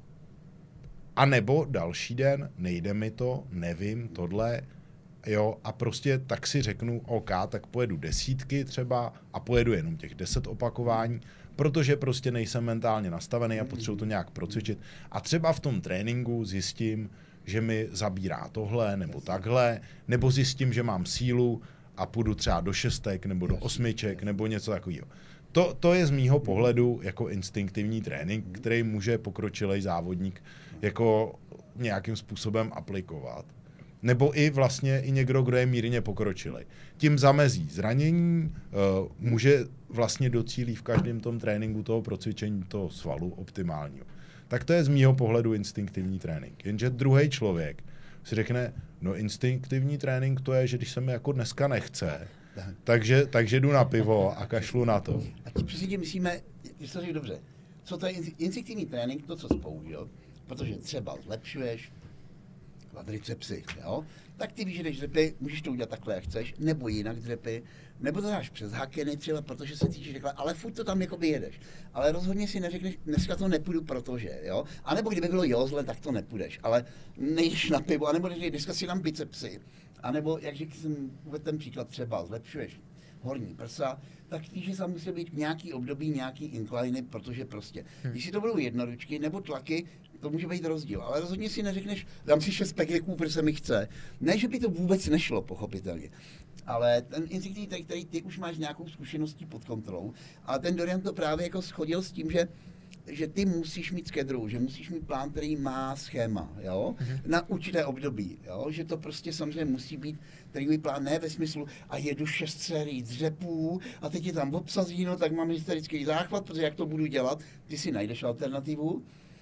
S1: A nebo další den, nejde mi to, nevím, tohle, jo, a prostě tak si řeknu, OK, tak pojedu desítky třeba a pojedu jenom těch deset opakování, protože prostě nejsem mentálně nastavený a potřebuji to nějak procvičit. A třeba v tom tréninku zjistím, že mi zabírá tohle nebo takhle, nebo zjistím, že mám sílu a půjdu třeba do šestek nebo do osmiček nebo něco takového. To, to je z mýho pohledu jako instinktivní trénink, který může pokročilej závodník jako nějakým způsobem aplikovat. Nebo i vlastně i někdo, kdo je mírně pokročilej. Tím zamezí zranění, uh, může vlastně docílit v každém tom tréninku toho procvičení toho svalu optimálního. Tak to je z mýho pohledu instinktivní trénink. Jenže druhý člověk si řekne, no instinktivní trénink to je, že když se mi jako dneska nechce, takže, takže jdu na pivo a kašlu na to.
S2: A tím přesně myslíme, když to řekl dobře, co to je instinktivní trénink, to, co spolu, jo? Protože třeba zlepšuješ kvadricepsy, jo? Tak ty víš, že jdeš dřepy, můžeš to udělat takhle, jak chceš, nebo jinak dřepy, nebo to dáš přes hakeny třeba, protože se cítíš takhle, ale furt to tam jakoby jedeš. Ale rozhodně si neřekneš, dneska to nepůjdu, protože, jo? A nebo kdyby bylo jo zle, tak to nepůjdeš, ale nejdeš na pivo, anebo dneska si dám bicepsy, anebo, jak jsem uvedl ten příklad, třeba zlepšuješ horní prsa, tak víš, že tam musí být nějaký období, nějaký incliny, protože prostě, hmm. když si to budou jednoručky nebo tlaky, to může být rozdíl, ale rozhodně si neřekneš, dám si šest pekreků, protože se mi chce. Ne, že by to vůbec nešlo, pochopitelně. Ale ten instinktivní, který ty už máš nějakou zkušeností pod kontrolou, ale ten Dorian to právě jako shodil s tím, že že ty musíš mít skedru, že musíš mít plán, který má schéma, jo, mm-hmm. na určité období, jo, že to prostě samozřejmě musí být tréninkový plán, ne ve smyslu a jedu šest sérií dřepů a teď je tam obsazí, no tak mám hysterický záchvat, protože jak to budu dělat, ty si najdeš alternativu,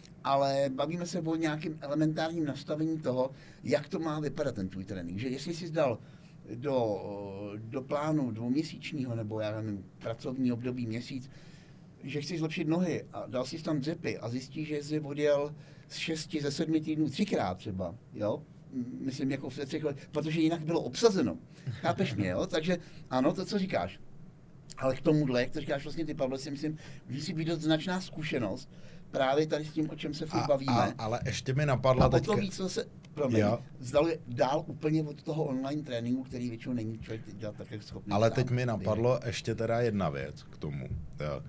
S2: ale bavíme se o nějakém elementárním nastavení toho, jak to má vypadat ten tvůj trénink, že jestli jsi dal do, do plánu dvouměsíčního nebo já nevím, pracovní období měsíc, že chceš zlepšit nohy a dal si tam dřepy a zjistíš, že jsi odjel z šesti, ze sedmi týdnů třikrát třeba, jo? Myslím, jako v třech letech, protože jinak bylo obsazeno. Chápeš mě, jo? Takže ano, to, co říkáš. Ale k tomuhle, jak to říkáš vlastně ty, Pavle, si myslím, že si být dost značná zkušenost právě tady s tím, o čem se furt bavíme.
S1: A, ale ještě mi napadla
S2: teďka... A o to víc, co se, promiň, zdaluje dál úplně od toho online tréninku, který většinou není člověk dělat tak, jak schopný.
S1: Ale teď mi napadlo ještě teda jedna věc k tomu. Jo.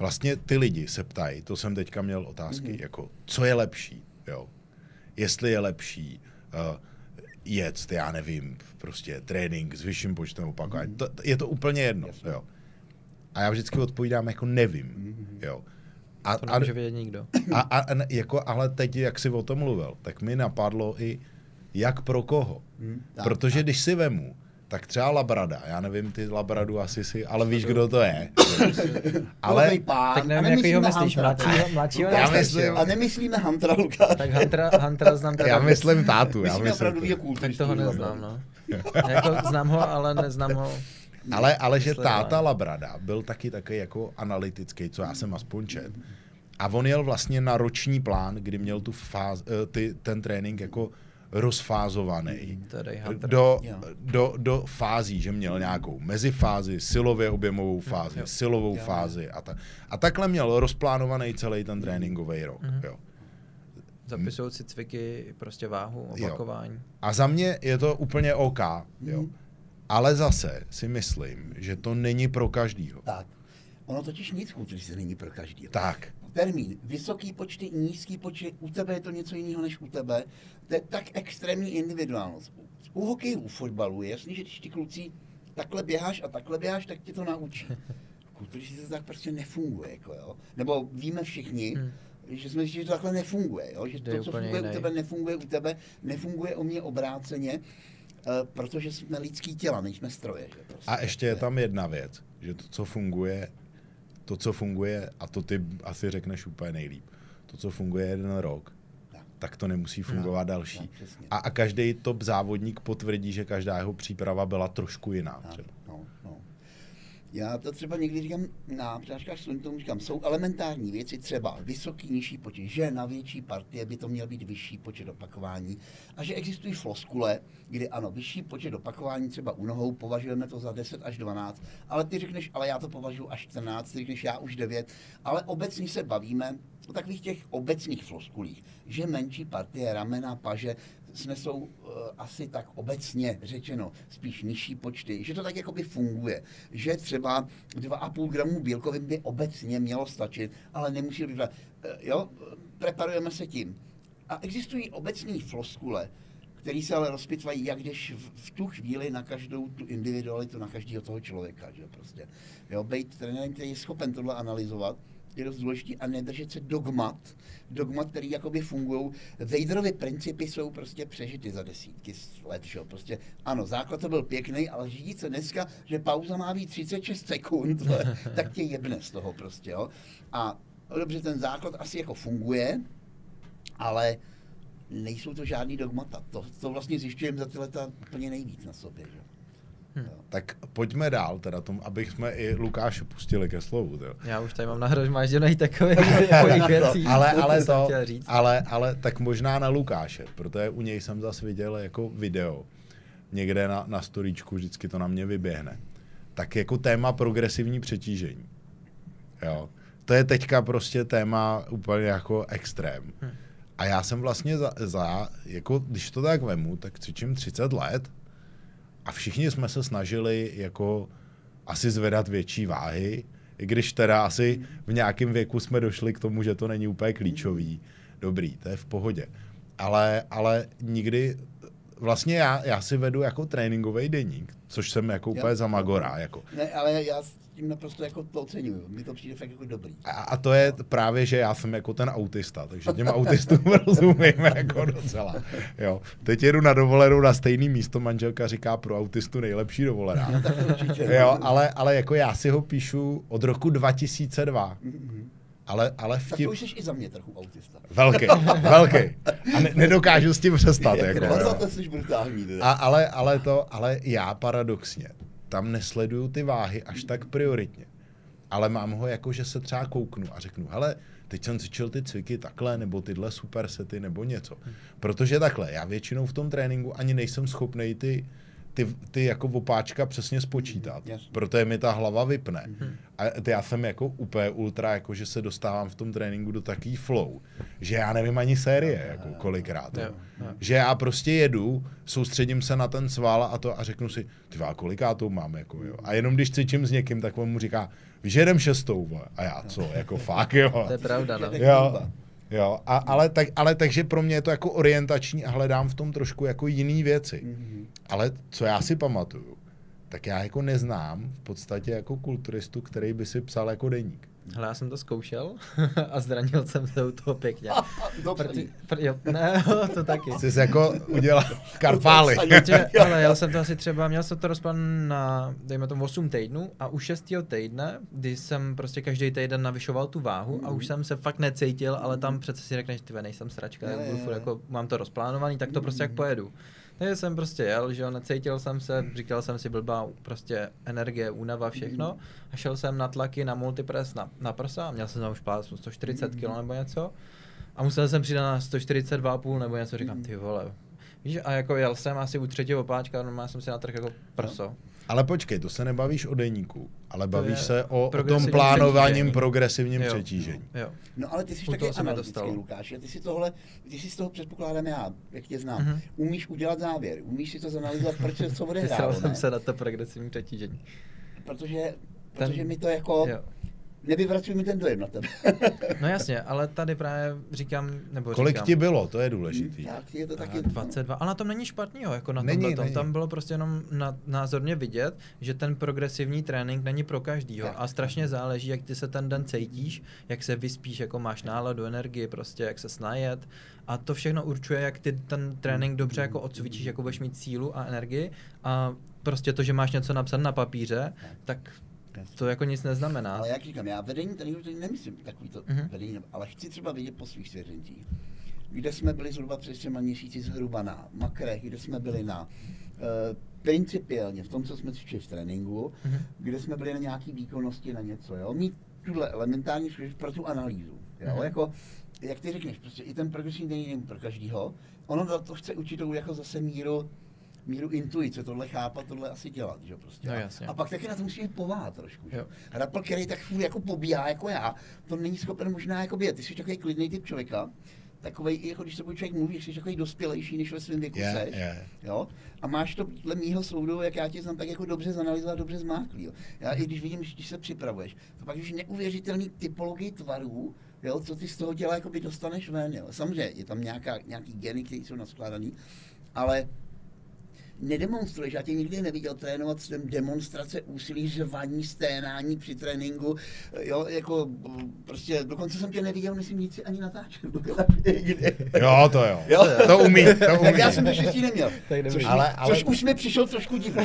S1: vlastně ty lidi se ptají, to jsem teďka měl otázky, mm-hmm. jako co je lepší, jo? Jestli je lepší uh, jet, já nevím, prostě trénink s vyšším počtem opakování, mm-hmm. to, je to úplně jedno, Jasně. jo? A já vždycky odpovídám jako nevím, mm-hmm. jo?
S3: A, to nemůže vědět nikdo.
S1: A, a, a jako, ale teď, jak jsi o tom mluvil, tak mi napadlo i, jak pro koho. Hmm, tak, Protože tak. když si vemu, tak třeba Labrada, já nevím, ty Labradu asi si, ale víš, kdo to je. ale...
S3: Tak nevím, jaký ho myslíš, mladšího, mladšího
S2: já myslím, A nemyslíme Huntera, Lukáš.
S3: Tak Huntera, Huntera znám teda.
S1: Já myslím tátu. Já myslím
S2: to.
S3: Tak toho neznám, no. jako znám ho, ale neznám ho.
S1: Ale, ale že táta Labrada byl taky taky jako analytický, co já jsem aspoň čet. A on jel vlastně na roční plán, kdy měl tu fáz, ty, ten trénink jako rozfázovaný do, do, do fází, že měl nějakou mezifázi, silově objemovou fázi, jo. silovou jo. fázi a, ta, a takhle měl rozplánovaný celý ten tréninkový rok. Mm-hmm. Jo.
S3: Zapisují si cviky, prostě váhu, opakování.
S1: Jo. A za mě je to úplně OK, jo. Mm. Ale zase si myslím, že to není pro každýho.
S2: Tak. Ono totiž nic kulturisty není pro každýho.
S1: Tak.
S2: Termín, vysoký počty, nízký počty, u tebe je to něco jiného než u tebe. To je tak extrémní individuálnost. U hokeje, u fotbalu je jasný, že když ty kluci takhle běháš a takhle běháš, tak tě to naučí. V kulturisty to tak prostě nefunguje, jako jo. Nebo víme všichni, hmm. že jsme zjistili, že to takhle nefunguje, jo. Že to, to co funguje jiný. u tebe, nefunguje u tebe, nefunguje o mě obráceně. Uh, protože jsme lidský těla, nejsme stroje. Že prostě.
S1: A ještě je tam jedna věc, že to, co funguje, to, co funguje, a to ty asi řekneš úplně nejlíp, to, co funguje jeden rok, no. tak to nemusí fungovat no, další. No, a, a každý top závodník potvrdí, že každá jeho příprava byla trošku jiná.
S2: No, no, no. Já to třeba někdy říkám na přednáškách studentům, říkám, jsou elementární věci, třeba vysoký, nižší počet, že na větší partie by to měl být vyšší počet opakování a že existují floskule, kdy ano, vyšší počet opakování třeba u nohou, považujeme to za deset až dvanáct, ale ty řekneš, ale já to považuji až čtrnáct, ty řekneš, já už devět, ale obecně se bavíme o takových těch obecných floskulích, že menší partie, ramena, paže, snesou uh, asi tak obecně řečeno spíš nižší počty, že to tak jakoby funguje, že třeba dva a půl gramu bílkovin by obecně mělo stačit, ale nemusí být, uh, jo, preparujeme se tím. A existují obecné floskule, které se ale rozpitvají, jak jdeš v, v tu chvíli na každou tu individualitu, na každého toho člověka, že prostě. Jo, bejt trenér, který je schopen tohle analyzovat, je dost důležitý a nedržet se dogmat, dogmat, který jakoby fungují. Vaderovy principy jsou prostě přežity za desítky let, že? Prostě ano, základ to byl pěkný, ale řídit se dneska, že pauza má být třicet šest sekund, tak tě jebne z toho prostě, jo. A dobře, ten základ asi jako funguje, ale nejsou to žádný dogmata. To, to vlastně zjišťujeme za ty leta úplně nejvíc na sobě, že?
S1: Hmm. Tak pojďme dál, teda tomu, abych jsme i Lukáše pustili ke slovu. Jo.
S3: Já už tady mám nahromažděnej takových věcí.
S1: ale, ale, to, ale, ale tak možná na Lukáše, protože u něj jsem zase viděl jako video. Někde na, na storíčku vždycky to na mě vyběhne. Tak jako téma progresivní přetížení. Jo. To je teďka prostě téma úplně jako extrém. Hmm. A já jsem vlastně za, za, jako když to tak vemu, tak cvičím třicet let a všichni jsme se snažili jako asi zvedat větší váhy, i když teda asi v nějakém věku jsme došli k tomu, že to není úplně klíčový. Dobrý, to je v pohodě. Ale, ale nikdy, vlastně já, já si vedu jako tréninkový deník, což jsem jako úplně za magora. Jako.
S2: Ne, ale já tím naprosto jako to oceňuju. Mi to přijde fakt jako dobrý.
S1: A, a to je právě, že já jsem jako ten autista, takže těm autistům rozumím jako docela. Jo. Teď jedu na dovolenou na stejný místo, manželka říká pro autistu nejlepší dovolená.
S2: No, tak určitě,
S1: jo, ale, ale jako já si ho píšu od roku dva tisíce dva.
S2: Mm-hmm.
S1: Ale, ale vtip...
S2: Tak to už jsi i za mě trochu autista.
S1: Velký, velký. A ne, nedokážu s tím přestat. jako,
S2: no, to jsi brutální.
S1: A, ale, ale, to, ale já paradoxně tam nesleduju ty váhy až tak prioritně. Ale mám ho jako, že se třeba kouknu a řeknu, hele, teď jsem cvičil ty cviky takhle, nebo tyhle supersety, nebo něco. Protože takhle, já většinou v tom tréninku ani nejsem schopnej ty, ty, ty jako opáčka přesně spočítat,
S2: mm,
S1: protože mi ta hlava vypne.
S2: Mm.
S1: A ty já jsem jako úplně ultra, jako že se dostávám v tom tréninku do taký flow, že já nevím ani série, jako kolikrát.
S3: Jo, jo.
S1: Že já prostě jedu, soustředím se na ten sval a to a řeknu si, ty vá, kolikátou mám, jako jo. A jenom když cvičím s někým, tak on mu říká, víš, jedem šestou, vole. A já, co, jako fakt, jo.
S3: To je pravda, no.
S1: Jo, jo, a, ale, tak, ale takže pro mě je to jako orientační a hledám v tom trošku jako jiný věci.
S2: Mm-hmm.
S1: Ale co já si pamatuju, tak já jako neznám v podstatě jako kulturistu, který by si psal jako deník.
S3: Hele, já jsem to zkoušel a zranil jsem se u toho pěkně.
S2: Dobře.
S3: Jo, ne, to taky.
S1: Jsi jako udělal karpály.
S3: Ale jel jsem to asi třeba, měl jsem to rozplan na, dejme tomu osm týdnů a u šestého týdne, kdy jsem prostě každý týden navyšoval tu váhu mm. a už jsem se fakt necítil, ale tam přece si řekneš, ty nejsem sračka, ne, budu furt jako, mám to rozplánovaný, tak to prostě jak pojedu. Takže jsem prostě jel, že jo, necítil jsem se, říkal jsem si blbá, prostě energie, únava, všechno a šel jsem na tlaky na multipress na, na prsa, měl jsem tam už pásmu sto čtyřicet kilo nebo něco a musel jsem přidat na sto čtyřicet dva a půl nebo něco, říkám, ty vole. Víš, a jako jel jsem asi u třetího opáčka, normálně jsem si natrhl jako prso.
S1: Ale počkej, to se nebavíš o deníku, ale bavíš se o, o tom
S3: progresivním
S1: plánováním
S3: přetížení.
S1: progresivním
S3: Jo.
S1: přetížení.
S3: Jo.
S2: No ale ty jsi
S3: U
S2: taky
S3: toho se mi
S2: analytický,
S3: dostalo.
S2: Lukáš, a ty si tohle, ty si z toho předpokládám já, jak tě znám.
S3: Mhm.
S2: Umíš udělat závěr, umíš si to zanalizovat, proč se co bude
S3: Myslel
S2: hrát,
S3: jsem
S2: ne?
S3: se na to progresivní přetížení.
S2: Protože,
S3: Ten-
S2: protože mi to jako,
S3: Jo.
S2: nevyvracuj mi ten dojem na tebe.
S3: No jasně, ale tady právě říkám, nebo
S1: Kolik
S3: říkám,
S1: ti bylo, to je důležitý.
S2: Tak je to
S3: a
S2: taky...
S3: dvacet dva, ale na tom není špatnýho, jako na
S1: Není,
S3: tomhle
S1: není.
S3: Tam bylo prostě jenom na, názorně vidět, že ten progresivní trénink není pro každýho
S2: Tak.
S3: a strašně záleží, jak ty se ten den cítíš, jak se vyspíš, jako máš náladu, energii, prostě jak se snajet a to všechno určuje, jak ty ten trénink dobře jako odcvičíš, jako budeš mít sílu a energii a prostě to, že máš něco napsat na papíře, tak to jako nic neznamená.
S2: Ale jak říkám, já vedení tady už nemyslím takový to
S3: Mhm.
S2: vedení, ale chci třeba vidět po svých svěřencích, kde jsme byli zhruba před třema měsíci zhruba na makrech, kde jsme byli na uh, principiálně v tom, co jsme cvičili v tréninku,
S3: Mhm.
S2: kde jsme byli na nějaký výkonnosti, na něco, jo, mít tuhle elementární zkušenost pro tu analýzu, jo,
S3: Mhm.
S2: jako, jak ty řekneš, prostě i ten progresivní trénink není pro každýho, ono to chce určitou jako zase míru, míru intuice, tohle chápat, tohle asi dělat, že jo, prostě.
S3: No
S2: A-
S3: jasně.
S2: A pak taky na to musí být pováha trošku, že?
S3: Jo.
S2: Rapper, který tak furt jako pobíhá jako já, to není schopen možná jako být. Ty jsi takový klidný typ člověka, takovej, jako když se bude člověk mluví, jsi takový dospělejší, než ve svém věku
S1: Je,
S2: seš,
S1: je.
S2: jo? A máš to dle mýho soudu, jak já tě znám, tak jako dobře zanalizovat, dobře zmáklý, jo? Já i když vidím, když se připravuješ, to pak už neuvěřitelný typologii tvarů, jo, co ty z toho těla jako by dostaneš ven, jo? Samozřejmě, je tam nějaká, nějaký geny, které jsou naskládaný, ale nedemonstruješ, já tě nikdy neviděl trénovat s tím demonstrace úsilí, řvaní, sténání při tréninku, jo, jako prostě, dokonce jsem tě neviděl, myslím, nic si ani natáčel, nikdy.
S1: Jo, to jo.
S2: Jo.
S1: To umí, to umí.
S2: Tak já jsem to štěstí neměl,
S3: Tak dobrý.
S2: což,
S1: Ale-
S2: ale,
S1: ale-
S2: což už mi přišel trošku divný.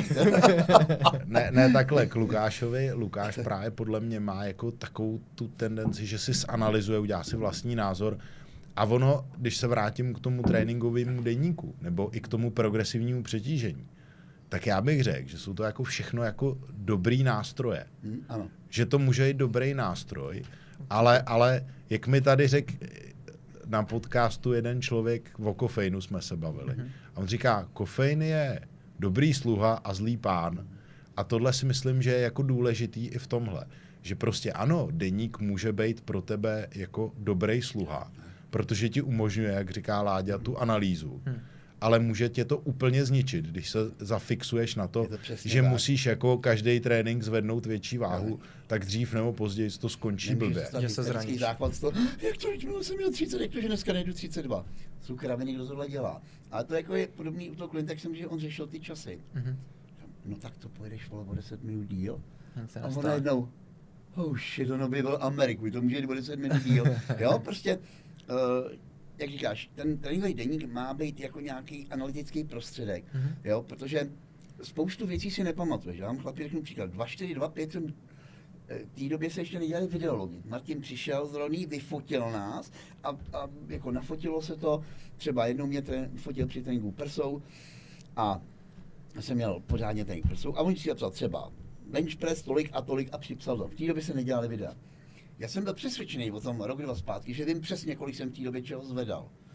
S1: Ne, ne takhle, k Lukášovi, Lukáš právě podle mě má jako takovou tu tendenci, že si zanalyzuje, udělá si vlastní názor a ono, když se vrátím k tomu tréninkovému deníku, nebo i k tomu progresivnímu přetížení, tak já bych řekl, že jsou to jako všechno jako dobrý nástroje.
S2: Hm, ano.
S1: Že to může být dobrý nástroj, ale, ale jak mi tady řekl na podcastu jeden člověk, o kofeinu jsme se bavili.
S3: Mhm.
S1: A on říká, kofein je dobrý sluha a zlý pán. A tohle si myslím, že je jako důležitý i v tomhle. Že prostě ano, deník může být pro tebe jako dobrý sluha, protože ti umožňuje, jak říká Láďa, tu analýzu.
S3: Hmm.
S1: Ale může tě to úplně zničit, když se zafixuješ na to,
S2: Je to přesně
S1: že
S2: tak.
S1: musíš jako každý trénink zvednout větší váhu, tak dřív nebo později to skončí
S2: Nemůžeš
S1: blbě.
S2: stát
S3: Že se
S2: hysterický
S3: zraníš.
S2: záchvat z toho, jak to, minule jsem měl třicet, jak to, že dneska nejdu třicet dva. Jsou kraviny, kdo tohle dělá. Ale to jako je podobný u toho klienta, jak jsem, že on řešil ty časy.
S3: Mhm.
S2: No tak to pojedeš, vole, o deset minut díl.
S3: Nic se
S2: A on
S3: nestane.
S2: najednou, oh shit, on objevil Ameriku, to může jít o deset minut díl. Jo, prostě, uh, jak říkáš, ten tréninkový deník má být jako nějaký analytický prostředek,
S3: Mhm.
S2: jo, protože spoustu věcí si nepamatuješ. Já vám chlapi řeknu příklad, dva čtyři dva pět jsem v té době se ještě nedělali videology. Martin přišel z Roný, vyfotil nás a, a jako nafotilo se to, třeba jednou mě trén, fotil při tréninku prsou a jsem měl pořádně trénink prsou a on si napsal třeba bench press tolik a tolik a připsal to. V té době se nedělali videa. Já jsem byl přesvědčený o tom rok, dva zpátky, že vím přesně, kolik jsem v té době čeho zvedal.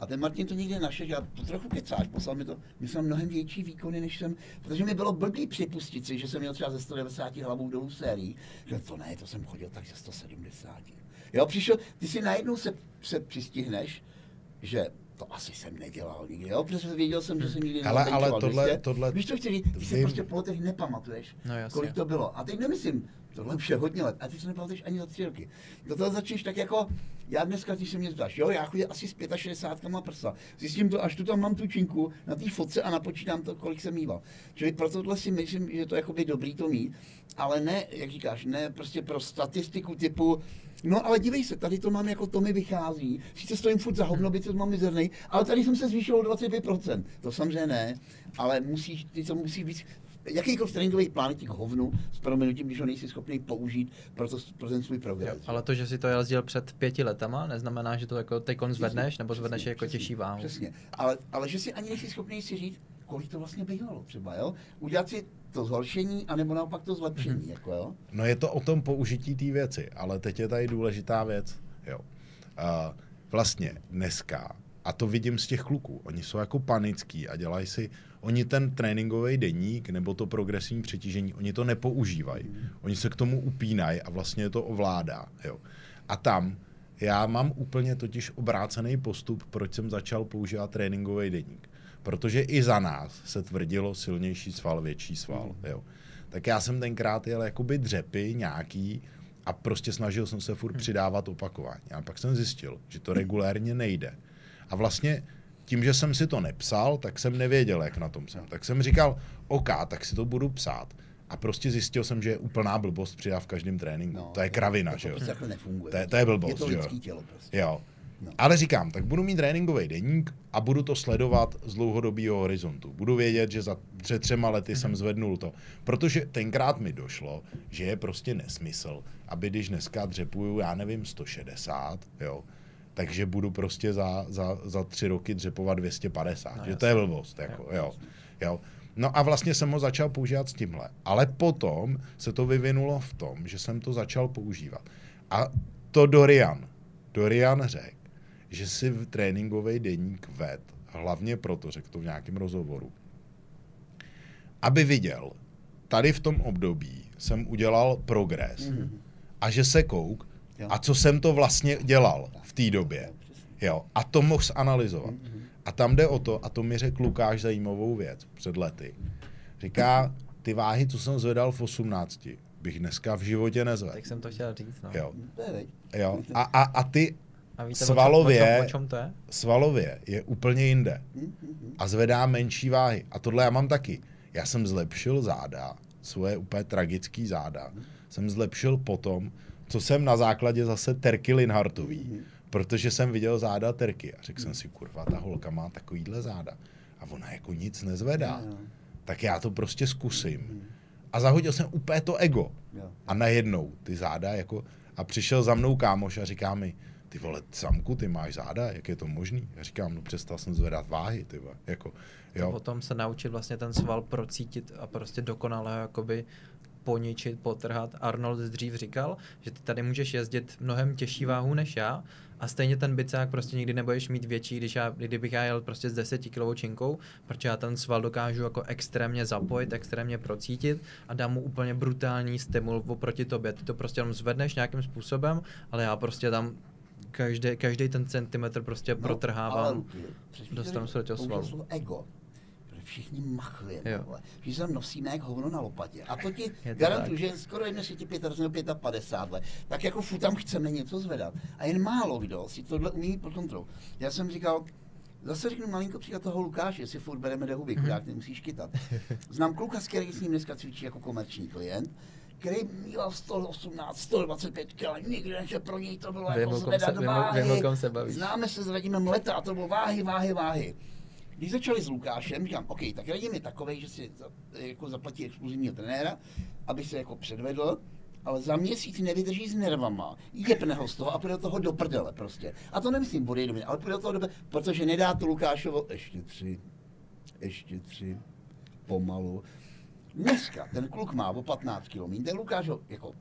S2: A ten Martin to někde našel, já to trochu kecáš, poslal mi to, myslel mnohem větší výkony, než jsem, protože mi bylo blbý připustit si, že jsem měl třeba ze sto devadesát hlavou dolů sérií, že to ne, to jsem chodil tak ze sto sedmdesát. Jo, přišel, ty si najednou se, se přistihneš, že to asi jsem nedělal nikdy, jo, protože věděl jsem, že jsem nikdy
S1: ale, ale tohle, tohle,
S2: víš, co chci říct, ty si prostě po letech nepamatuješ,
S3: no,
S2: kolik to bylo. A teď nemyslím, tohle už je hodně let, a ty se nepamatuješ ani za tři roky. Do toho začneš tak jako, já dneska, když se mě zdáš, jo, já chodím asi s šedesát pět prsa, zjistím to, až tu tam mám tu činku na té fotce a napočítám to, kolik jsem mýval. Čili pro tohle si myslím, že to je jakoby dobrý to mít, ale ne, jak říkáš, ne prostě pro statistiku typu, no ale dívej se, tady to mám jako to mi vychází, sice stojím furt za hovno, byť mám mizernej, ale tady jsem se zvýšil o dvacet pět procent, to samozřejmě ne, ale musíš, ty co musí být, jakýkoliv tréninkový plán je k hovnu, s proměnutím, když ho nejsi schopný použít pro, to, pro ten svůj progres.
S3: Jo, ale to, že si to jezdil před pěti letama, neznamená, že to jako teďkon zvedneš, nebo zvedneš přesně, jako přesně, těžší váhu.
S2: Přesně, ale, ale že si ani nejsi schopný si říct, kolik to vlastně bývalo třeba, jo? Udělat si to zhoršení, anebo naopak to zlepšení, mm-hmm. jako jo?
S1: No je to o tom použití té věci, ale teď je tady důležitá věc, jo. Uh, vlastně dneska, a to vidím z těch kluků, oni jsou jako panický a dělají si, oni ten tréninkový deník nebo to progresivní přetížení, oni to nepoužívají. Mm. Oni se k tomu upínají a vlastně to ovládá. Jo. A tam já mám úplně totiž obrácený postup, proč jsem začal používat tréninkový deník. Protože i za nás se tvrdilo silnější sval, větší sval. Mm. Jo. Tak já jsem tenkrát jel jakoby dřepy nějaký a prostě snažil jsem se furt mm. přidávat opakování. A pak jsem zjistil, že to regulérně nejde. A vlastně tím, že jsem si to nepsal, tak jsem nevěděl, jak na tom jsem. Tak jsem říkal, OK, tak si to budu psát. A prostě zjistil jsem, že je úplná blbost přidat v každém tréninku. No, to je kravina, to,
S2: to
S1: že jo?
S2: To prostě nefunguje.
S1: To je, to je blbost,
S2: je to
S1: že jo?
S2: lidský tělo prostě.
S1: Jo.
S2: No.
S1: Ale říkám, tak budu mít tréninkový deník a budu to sledovat z dlouhodobého horizontu. Budu vědět, že za před třema lety mm-hmm. jsem zvednul to. Protože tenkrát mi došlo, že je prostě nesmysl, aby když dneska dřepuju, já nevím, sto šedesát, jo, takže budu prostě za, za, za tři roky dřepovat dvě stě padesát. No, že to je blbost. Jako, jo, jo, jo. No a vlastně jsem ho začal používat s tímhle. Ale potom se to vyvinulo v tom, že jsem to začal používat. A to Dorian. Dorian řekl, že si v tréninkový deník ved, hlavně proto, řekl to v nějakém rozhovoru, aby viděl, tady v tom období jsem udělal progres mm-hmm. a že se kouk, jo. A co jsem to vlastně dělal v té době. Jo. A to mohl zanalyzovat. Mm-hmm. A tam jde o to, a to mi řekl Lukáš zajímavou věc před lety. Říká, ty váhy, co jsem zvedal v osmnácti, bych dneska v životě nezvedl.
S3: Tak jsem to chtěl říct, no.
S1: Jo. Jo. A, a, a ty
S3: a víte,
S1: svalově,
S3: o čem, o čem to je?
S1: svalově je úplně jinde. A zvedá menší váhy. A tohle já mám taky. Já jsem zlepšil záda, svoje úplně tragický záda. Jsem zlepšil potom, co jsem na základě zase Terky Linhartový, protože jsem viděl záda Terky a řekl jsem si, kurva, ta holka má takovýhle záda a ona jako nic nezvedá. Tak já to prostě zkusím. A zahodil jsem úplně to ego. A najednou ty záda jako... A přišel za mnou kámoš a říká mi, ty vole, Samku, ty máš záda, jak je to možný? Já říkám, no přestal jsem zvedat váhy, ty vole, jako, jo.
S3: A potom se naučit vlastně ten sval procítit a prostě dokonale jakoby poničit, potrhat. Arnold dřív říkal, že ty tady můžeš jezdit mnohem těžší váhu než já a stejně ten bicák prostě nikdy nebudeš mít větší, když já, kdybych já jel prostě s desetikilovou činkou, protože já ten sval dokážu jako extrémně zapojit, extrémně procítit a dám mu úplně brutální stimul oproti tobě. Ty to prostě jenom zvedneš nějakým způsobem, ale já prostě tam každý, každý ten centimetr prostě no, protrhávám. Dostanu se do toho svalu.
S2: Ego. Všichni machli, že se nosíme jak hovno na lopatě. A to ti garantuju, že skoro jedno si ti padesát let, tak jako furt tam chceme něco zvedat. A jen málo kdo si tohle umí pod kontrolou. Já jsem říkal, zase řeknu malinko příklad toho Lukáše, jestli furt bereme do huby, chudák, nemusíš kytat. Znám kluka, s kterým s ním dneska cvičí jako komerční klient, který měl sto osmnáct, sto dvacet pět kil, nikdy než pro něj to bylo jako zvedat váhy. Známe se s Radimem leta a to bylo váhy, váhy, váhy. Když začali s Lukášem, říkám, OK, tak Radim je takovej, že si za, jako zaplatí exkluzivního trenéra, aby se jako předvedl, ale za měsíc nevydrží s nervama, jebne ho z toho a půjde do toho do prdele prostě. A to nemyslím body do mě, ale půjde do toho do prdele, protože nedá to Lukášovo, ještě tři, ještě tři, pomalu. Dneska ten kluk má o patnáct kilogramů, ten Lukáš ho jako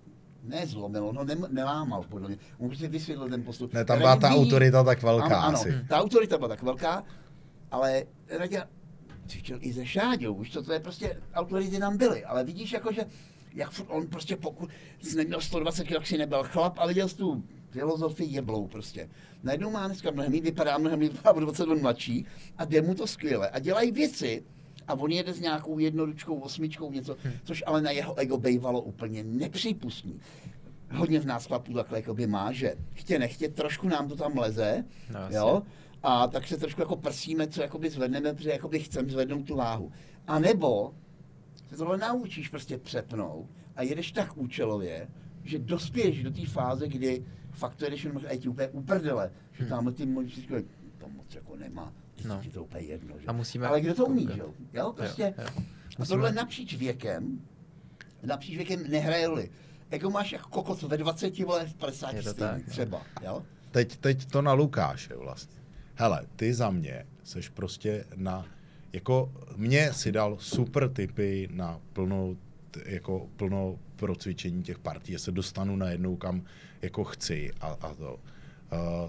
S2: ne zlomil, no ne, nelámal podle mě. On prostě vysvětlil ten postup.
S1: Ne, tam byla ta autorita tak velká
S2: ano, ano,
S1: asi.
S2: ta autorita byla tak velká, ale Radia cvičil i ze Šáďou, už to, to je prostě, autority tam byly, ale vidíš jako, že jak on prostě pokud jsi neměl sto dvacet kg, tak si nebyl chlap a viděl jsi tu filozofii jeblou prostě. Najednou má dneska mnohem líp, vypadá mnohem líp, vypadá o dvacet let mladší a jde mu to skvěle a dělají věci a on jede s nějakou jednoručkou, osmičkou, něco, hmm. což ale na jeho ego bejvalo úplně nepřípustný. Hodně v nás chlapů takhle jakoby má, že chtě nechtě, trošku nám to tam leze, no, jo, a tak se trošku jako prsíme, co jakoby zvedneme, protože jakoby chceme zvednout tu váhu. A nebo se tohle naučíš prostě přepnout a jedeš tak účelově, že dospěješ do té fáze, kdy fakt to jedeš jenom a je ti úplně uprdele, že tamhle ty můžeš říkat, to moc jako nemá, no. Je to úplně jedno, že?
S3: A musíme
S2: ale kdo to umí, že jo? Prostě,
S3: jo, jo.
S2: A tohle napříč věkem, napříč věkem nehraje roli. Jako máš jako kokos ve dvaceti, vole, v padesáti stejný, třeba, jo?
S1: Teď, teď to na Lukáše vlastně. Hele, ty za mě seš prostě na, jako mě si dal super tipy na plno, jako plno procvičení těch partí, že se dostanu najednou kam jako chci a, a to. Uh,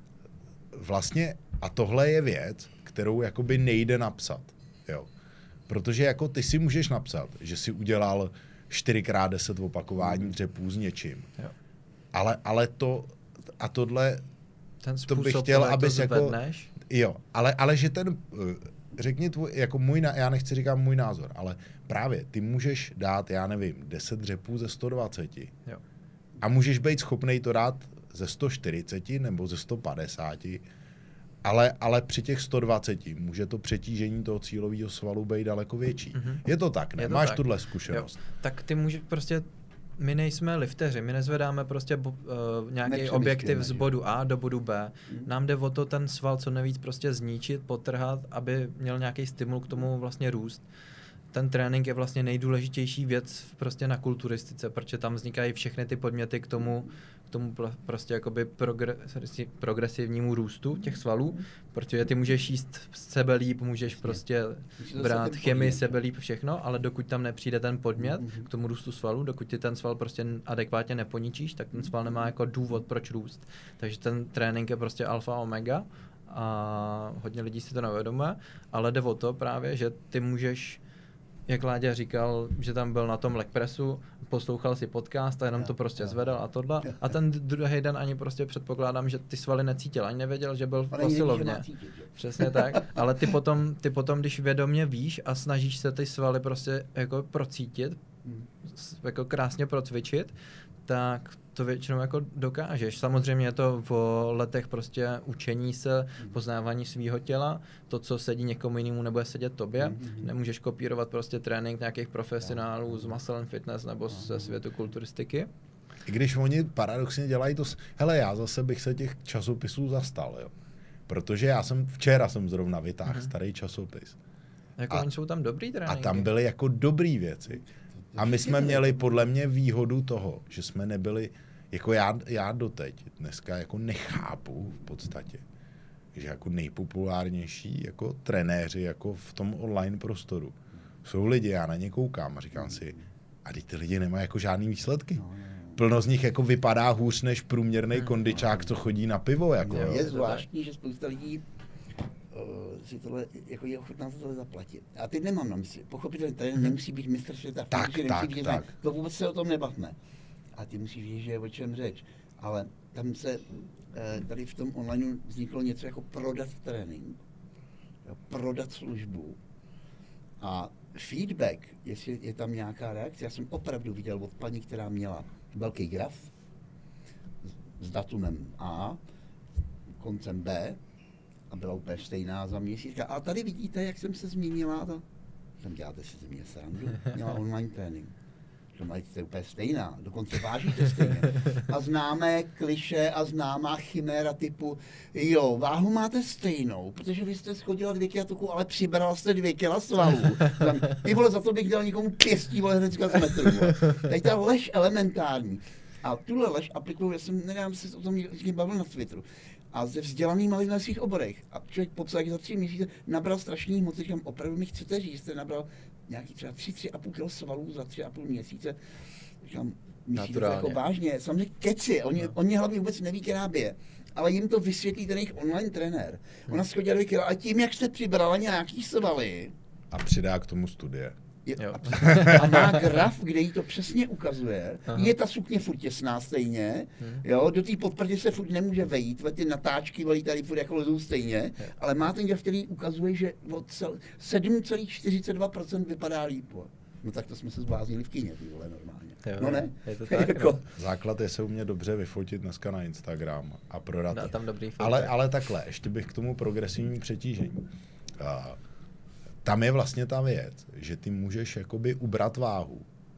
S1: vlastně, a tohle je věc, kterou jakoby nejde napsat, jo. Protože jako ty si můžeš napsat, že si udělal čtyři krát deset opakování dřepů s něčím. Jo. Ale, ale to, a tohle,
S3: ten
S1: to bych chtěl, abys jako,
S3: zvedneš.
S1: jo, ale, ale že ten, řekni tvůj, jako můj, já nechci říkat můj názor, ale právě ty můžeš dát, já nevím, deset dřepů ze sto dvacet. Jo. A můžeš být schopnej to dát ze sto čtyřicet nebo ze sto padesát, ale, ale při těch sto dvacet může to přetížení toho cílového svalu být daleko větší. Mm-hmm. Je to tak, ne? To Máš tak. tuhle zkušenost.
S3: Jo. Tak ty můžeš prostě, my nejsme lifteři, my nezvedáme prostě uh, nějaký objektiv z bodu A do bodu B. Mm. Nám jde o to ten sval co nejvíc prostě zničit, potrhat, aby měl nějaký stimul k tomu vlastně růst. Ten trénink je vlastně nejdůležitější věc prostě na kulturistice, protože tam vznikají všechny ty podměty k tomu, k tomu prostě jakoby progres, progresivnímu růstu těch svalů, protože ty můžeš jíst sebe líp, můžeš prostě brát chemii sebe líp, všechno, ale dokud tam nepřijde ten podmět k tomu růstu svalu, dokud ty ten sval prostě adekvátně neponičíš, tak ten sval nemá jako důvod, proč růst. Takže ten trénink je prostě alfa omega a hodně lidí si to neuvědomuje, ale jde o to právě, že ty můžeš, jak Láďa říkal, že tam byl na tom leg pressu, poslouchal si podcast a jenom to prostě zvedal a tohle. A ten druhý den ani prostě předpokládám, že ty svaly necítil, ani nevěděl, že byl v posilovně. Přesně tak. Ale ty potom, ty potom, když vědomě víš a snažíš se ty svaly prostě jako procítit, jako krásně procvičit, tak to většinou jako dokážeš. Samozřejmě je to v letech prostě učení se, poznávání svého těla, to, co sedí někomu jinému, nebude sedět tobě. Mm-hmm. Nemůžeš kopírovat prostě trénink nějakých profesionálů z Muscle and Fitness nebo ze světu kulturistiky.
S1: I když oni paradoxně dělají to, hele, já zase bych se těch časopisů zastal, jo. Protože já jsem, včera jsem zrovna vytáhl mm-hmm. starý časopis.
S3: Jako a, oni jsou tam dobrý tréninky.
S1: A tam byly jako dobrý věci. A my jsme měli podle mě výhodu toho, že jsme nebyli, jako já, já doteď dneska jako nechápu v podstatě, že jako nejpopulárnější jako trenéři jako v tom online prostoru jsou lidi, já na ně koukám a říkám si, a teď ty lidi nemají jako žádný výsledky. Plno z nich jako vypadá hůř než průměrný kondičák, co chodí na pivo. Jako,
S2: je, je zvláštní, že spousta lidí Uh, si tohle, jako je ochotná za tohle zaplatit. A teď nemám na mysli. Pochopitelně, tady hmm. nemusí být mistr světa,
S1: tak,
S2: nemusí
S1: tak,
S2: být
S1: tak.
S2: To vůbec se o tom nebavme. A ty musíš vědět, že je o čem řeč. Ale tam se, uh, tady v tom online vzniklo něco jako prodat trénink, prodat službu a feedback, jestli je tam nějaká reakce. Já jsem opravdu viděl od paní, která měla velký graf s datumem A, koncem B, a byla úplně stejná za měsíc. A tady vidíte, jak jsem se změnila. To... Tam děláte si ze mě srandu. Měla online trénink. To mají úplně stejná, dokonce vážíte stejně. A známé kliše a známá chiméra typu, jo, váhu máte stejnou, protože vy jste schodila dvě kila tuku, ale přibrala jste dvě kila svalů. Ty vole, za to bych dal někomu pěstí, vole, hnedka z metru. Tady ta lež elementární. A tuhle lež aplikuju, já jsem nedávno se o tom někdy bavil na Twitteru. A ze vzdělanýma lidmi na svých oborech. A člověk popsal, jak za tři měsíce nabral strašný moc, říkám, opravdu mi chcete říct, jste nabral nějaký třeba tři, tři a půl kilo svalů za tři a půl měsíce. Říkám, myslíte to
S3: Naturálně.
S2: jako vážně? Samozřejmě keci, oni,
S3: No.
S2: oni hlavně vůbec neví, která bije. Ale jim to vysvětlí ten jejich online trenér. Ona schodila dvě kila a tím, jak jste přibrala nějaký svaly,
S1: A přidá k tomu studie.
S2: je,
S3: Jo.
S2: a, a má graf, kde jí to přesně ukazuje.
S3: Aha.
S2: Je ta sukně furt těsná stejně,
S3: Hmm.
S2: jo, do té podprdě se furt nemůže vejít, ve ty natáčky volí tady furt jako lezou stejně,
S3: Jo.
S2: ale má ten graf, který ukazuje, že od cel, sedm celá čtyřicet dva procent vypadá líp. No tak to jsme se zbláznili v kyně, ty vole, normálně.
S3: Jo,
S2: No ne?
S3: je to tak,
S2: Jako-
S3: no.
S1: Základ je se umět dobře vyfotit dneska na Instagram a prodat.
S3: Dá
S1: je.
S3: tam dobrý fotek.
S1: ale, ale takhle, ještě bych k tomu progresivnímu přetížení. A tam je vlastně ta věc, že ty můžeš jakoby ubrat váhu.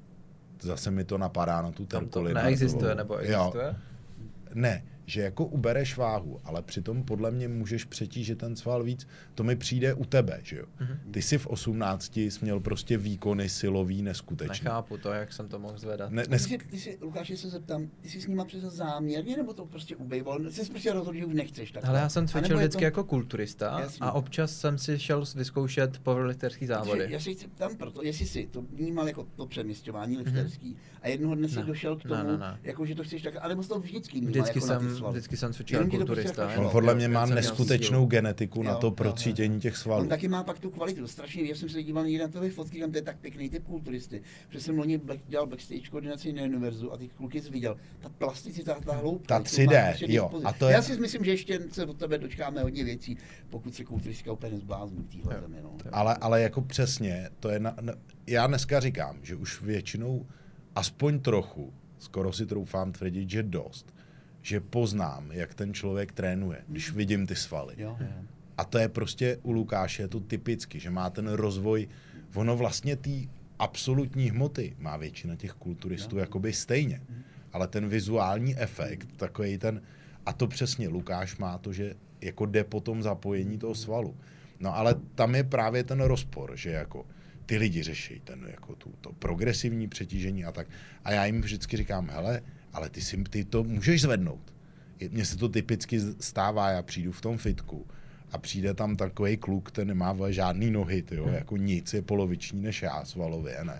S1: Zase mi to napadá na tu
S3: Tam to
S1: terkulinu.
S3: neexistuje, nebo
S1: Jo.
S3: existuje?
S1: Ne, že jako ubereš váhu, ale přitom podle mě můžeš přetížit ten sval víc. To mi přijde u tebe, že jo.
S3: Mhm.
S1: Ty jsi v osmnácti jsi měl prostě výkony silový neskutečný.
S3: Nechápu to, jak jsem to mohl zvedat.
S1: Ne,
S2: Ty
S1: nes,
S2: jsi, ty jsi, Lukáši, se zeptám, ty jsi s nima přece záměrně, nebo to prostě ubejval? Jsi prostě rozhodl, že už nechceš takhle?
S3: Ale já jsem
S2: A
S3: cvičil
S2: nebo je
S3: vždycky
S2: to-
S3: jako kulturista
S2: Jasně.
S3: a občas jsem si šel vyzkoušet powerlifterský závody.
S2: Já se chci tam proto, jestli jsi to vnímal jako to přeměstňování lifterský a jednoho dne si
S3: Ne.
S2: došel k
S3: Ne,
S2: tomu,
S3: ne, ne.
S2: jako že to chceš tak, anebo jsi to vždycky vnímal
S3: Vždycky
S2: jako na ty
S3: jsem,
S2: svaly.
S3: vždycky jsem cvičil
S2: Jenom
S3: jako
S2: ti to prostě
S3: kulturista.
S2: jako
S1: on
S2: šlo.
S1: podle mě
S3: Jo,
S1: má
S3: já jsem měl
S1: neskutečnou
S3: sílu.
S1: genetiku na
S2: Jo,
S1: to
S2: jo,
S1: pro
S2: jo.
S1: třídění těch svalů.
S2: On taky má pak tu kvalitu, strašně, já jsem se díval někde na tvé fotky, tam to je tak pěkný typ kulturisty, že jsem loni back, dělal backstage koordinaci na univerzu a ty kluky jsi viděl, ta plasticita, ta hloubka.
S1: Ta
S2: to
S1: tři
S2: má
S1: dé,
S2: prostě
S1: jo,
S2: dispozici.
S1: a to je-
S2: Já si myslím, že ještě se od tebe dočkáme hodně věcí, pokud se kulturistika úplně nezblázní v téhle
S3: Jo.
S2: zemi. No.
S1: Ale, ale jako přesně, to je na, na, já dneska říkám, že už většinou aspoň trochu, skoro si troufám tvrdit, že dost, že poznám, jak ten člověk trénuje, když vidím ty svaly.
S2: Jo, jo.
S1: A to je prostě u Lukáše je to typicky, že má ten rozvoj, ono vlastně té absolutní hmoty má většina těch kulturistů
S2: Jo.
S1: jakoby stejně. Ale ten vizuální efekt, takový ten, a to přesně Lukáš má to, že jako jde po tom zapojení toho svalu. No ale tam je právě ten rozpor, že jako ty lidi řeší ten jako tu, to progresivní přetížení a tak. A já jim vždycky říkám, hele, ale ty, si, ty to můžeš zvednout. Mně se to typicky stává, já přijdu v tom fitku a přijde tam takový kluk, ten nemá vole žádný nohy, tyjo, jako nic, je poloviční než já, svalově, ne.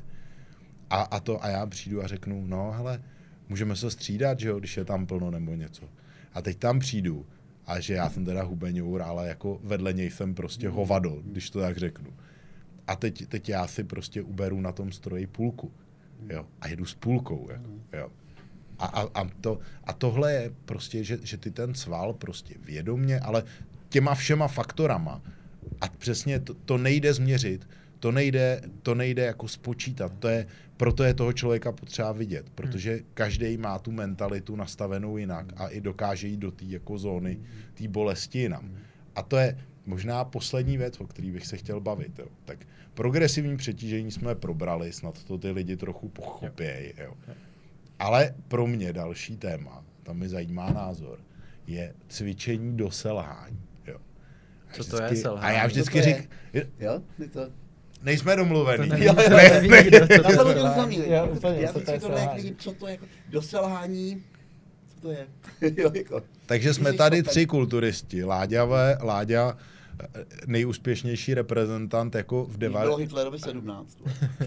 S1: A, a, to, a já přijdu a řeknu, no hele, můžeme se střídat, že jo, když je tam plno nebo něco. A teď tam přijdu a že já jsem teda hubeňour, ale jako vedle něj jsem prostě hovado, když to tak řeknu. A teď, teď já si prostě uberu na tom stroji půlku, jo, a jedu s půlkou, jako, jo. A, a, a, to, a tohle je prostě, že, že ty ten sval prostě vědomně, ale těma všema faktorama, a přesně to, to nejde změřit, to nejde, to nejde jako spočítat, to je, proto je toho člověka potřeba vidět, protože každý má tu mentalitu nastavenou jinak a i dokáže jít do té jako zóny, té bolesti jinam. A to je možná poslední věc, o který bych se chtěl bavit. Jo. Tak progresivní přetížení jsme probrali, snad to ty lidi trochu pochopějí. Jo. Ale pro mě další téma, tam mi zajímá názor, je cvičení do selhání. Jo. A
S3: Co to je selhání?
S1: A já vždycky
S2: Co to je?
S1: říkám,
S2: Jo, je to...
S1: nejsme domluvený.
S3: To
S2: Jo,
S3: neví,
S2: jo,
S3: neví
S1: ne,
S3: nikdo, co to je
S2: Napadlo mě to
S3: selhání.
S2: samý.
S3: Jo, úplně,
S2: Já
S3: co
S2: bych
S3: to je
S2: si tohle jak
S3: selhání.
S2: lidi, co to je, jako do selhání, co to je? Jo, jako.
S1: Takže jsme
S2: Jsi
S1: tady
S2: schopen.
S1: tři kulturisti. Láďavé, Láďa, eh, nejúspěšnější reprezentant jako v
S2: Bylo
S1: devadesátých.
S2: Hitlerovi sedmnáct.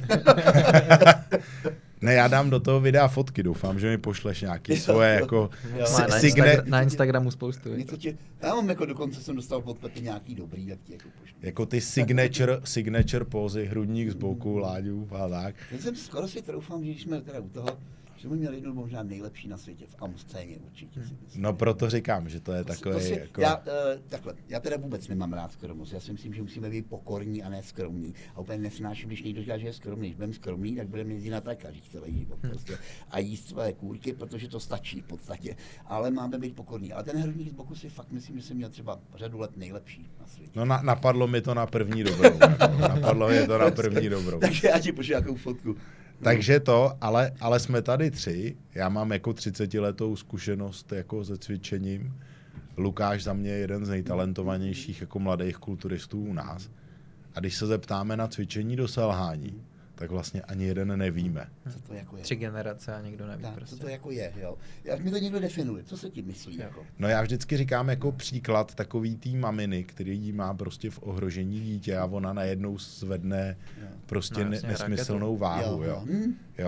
S1: Ne, já dám do toho videa fotky, doufám, že mi pošleš nějaký svoje jako
S2: Jo.
S1: si-
S3: Má na,
S1: signe,
S3: Instagra- na Instagramu spoustu.
S2: Něco tě, já mám jako dokonce jsem dostal od Pepy nějaký dobrý, tak ti jako pošlu.
S1: jako ty signature, signature pózy, hrudník z boku, Láďu a tak.
S2: Teď jsem skoro si troufám, že když jsme teda u toho, že jsme měli jednu možná nejlepší na světě, v amscéně určitě si myslím.
S1: No proto říkám, že to je
S2: To si-
S1: takový
S2: to si,
S1: jako...
S2: já, uh, takhle, já teda vůbec nemám rád skromnost, já si myslím, že musíme být pokorní a ne skromní. A úplně nesnáším, když někdo říká, že je skromný. Když budeme skromný, tak budeme jezdit na trakařích celý život prostě. A jíst své kůrky, protože to stačí v podstatě. Ale máme být pokorní. Ale ten hrudník z boku si fakt myslím, že jsem měl třeba řadu let nejlepší na světě.
S1: No na, napadlo mi to na první dobrou. Jako, napadlo mi to na první dobrou.
S2: Takže já ti pošlu nějakou fotku.
S1: Takže to, ale, ale jsme tady tři. Já mám jako třicetiletou zkušenost jako se cvičením. Lukáš za mě je jeden z nejtalentovanějších jako mladých kulturistů u nás. A když se zeptáme na cvičení do selhání, tak vlastně ani jeden nevíme.
S2: Co to jako je?
S3: Tři generace a nikdo neví
S2: Tak,
S3: prostě.
S2: co to jako je, jo. Jak mi to někdo definuje, co se tím myslí,
S3: Jo.
S2: jako?
S1: No já vždycky říkám jako příklad takový tý maminy, který jí má prostě v ohrožení dítě a ona najednou zvedne
S2: Jo.
S1: prostě
S3: No,
S1: ne,
S3: jasně,
S1: nesmyslnou
S3: raketu.
S1: váhu, jo.
S2: jo. Hm?
S1: jo.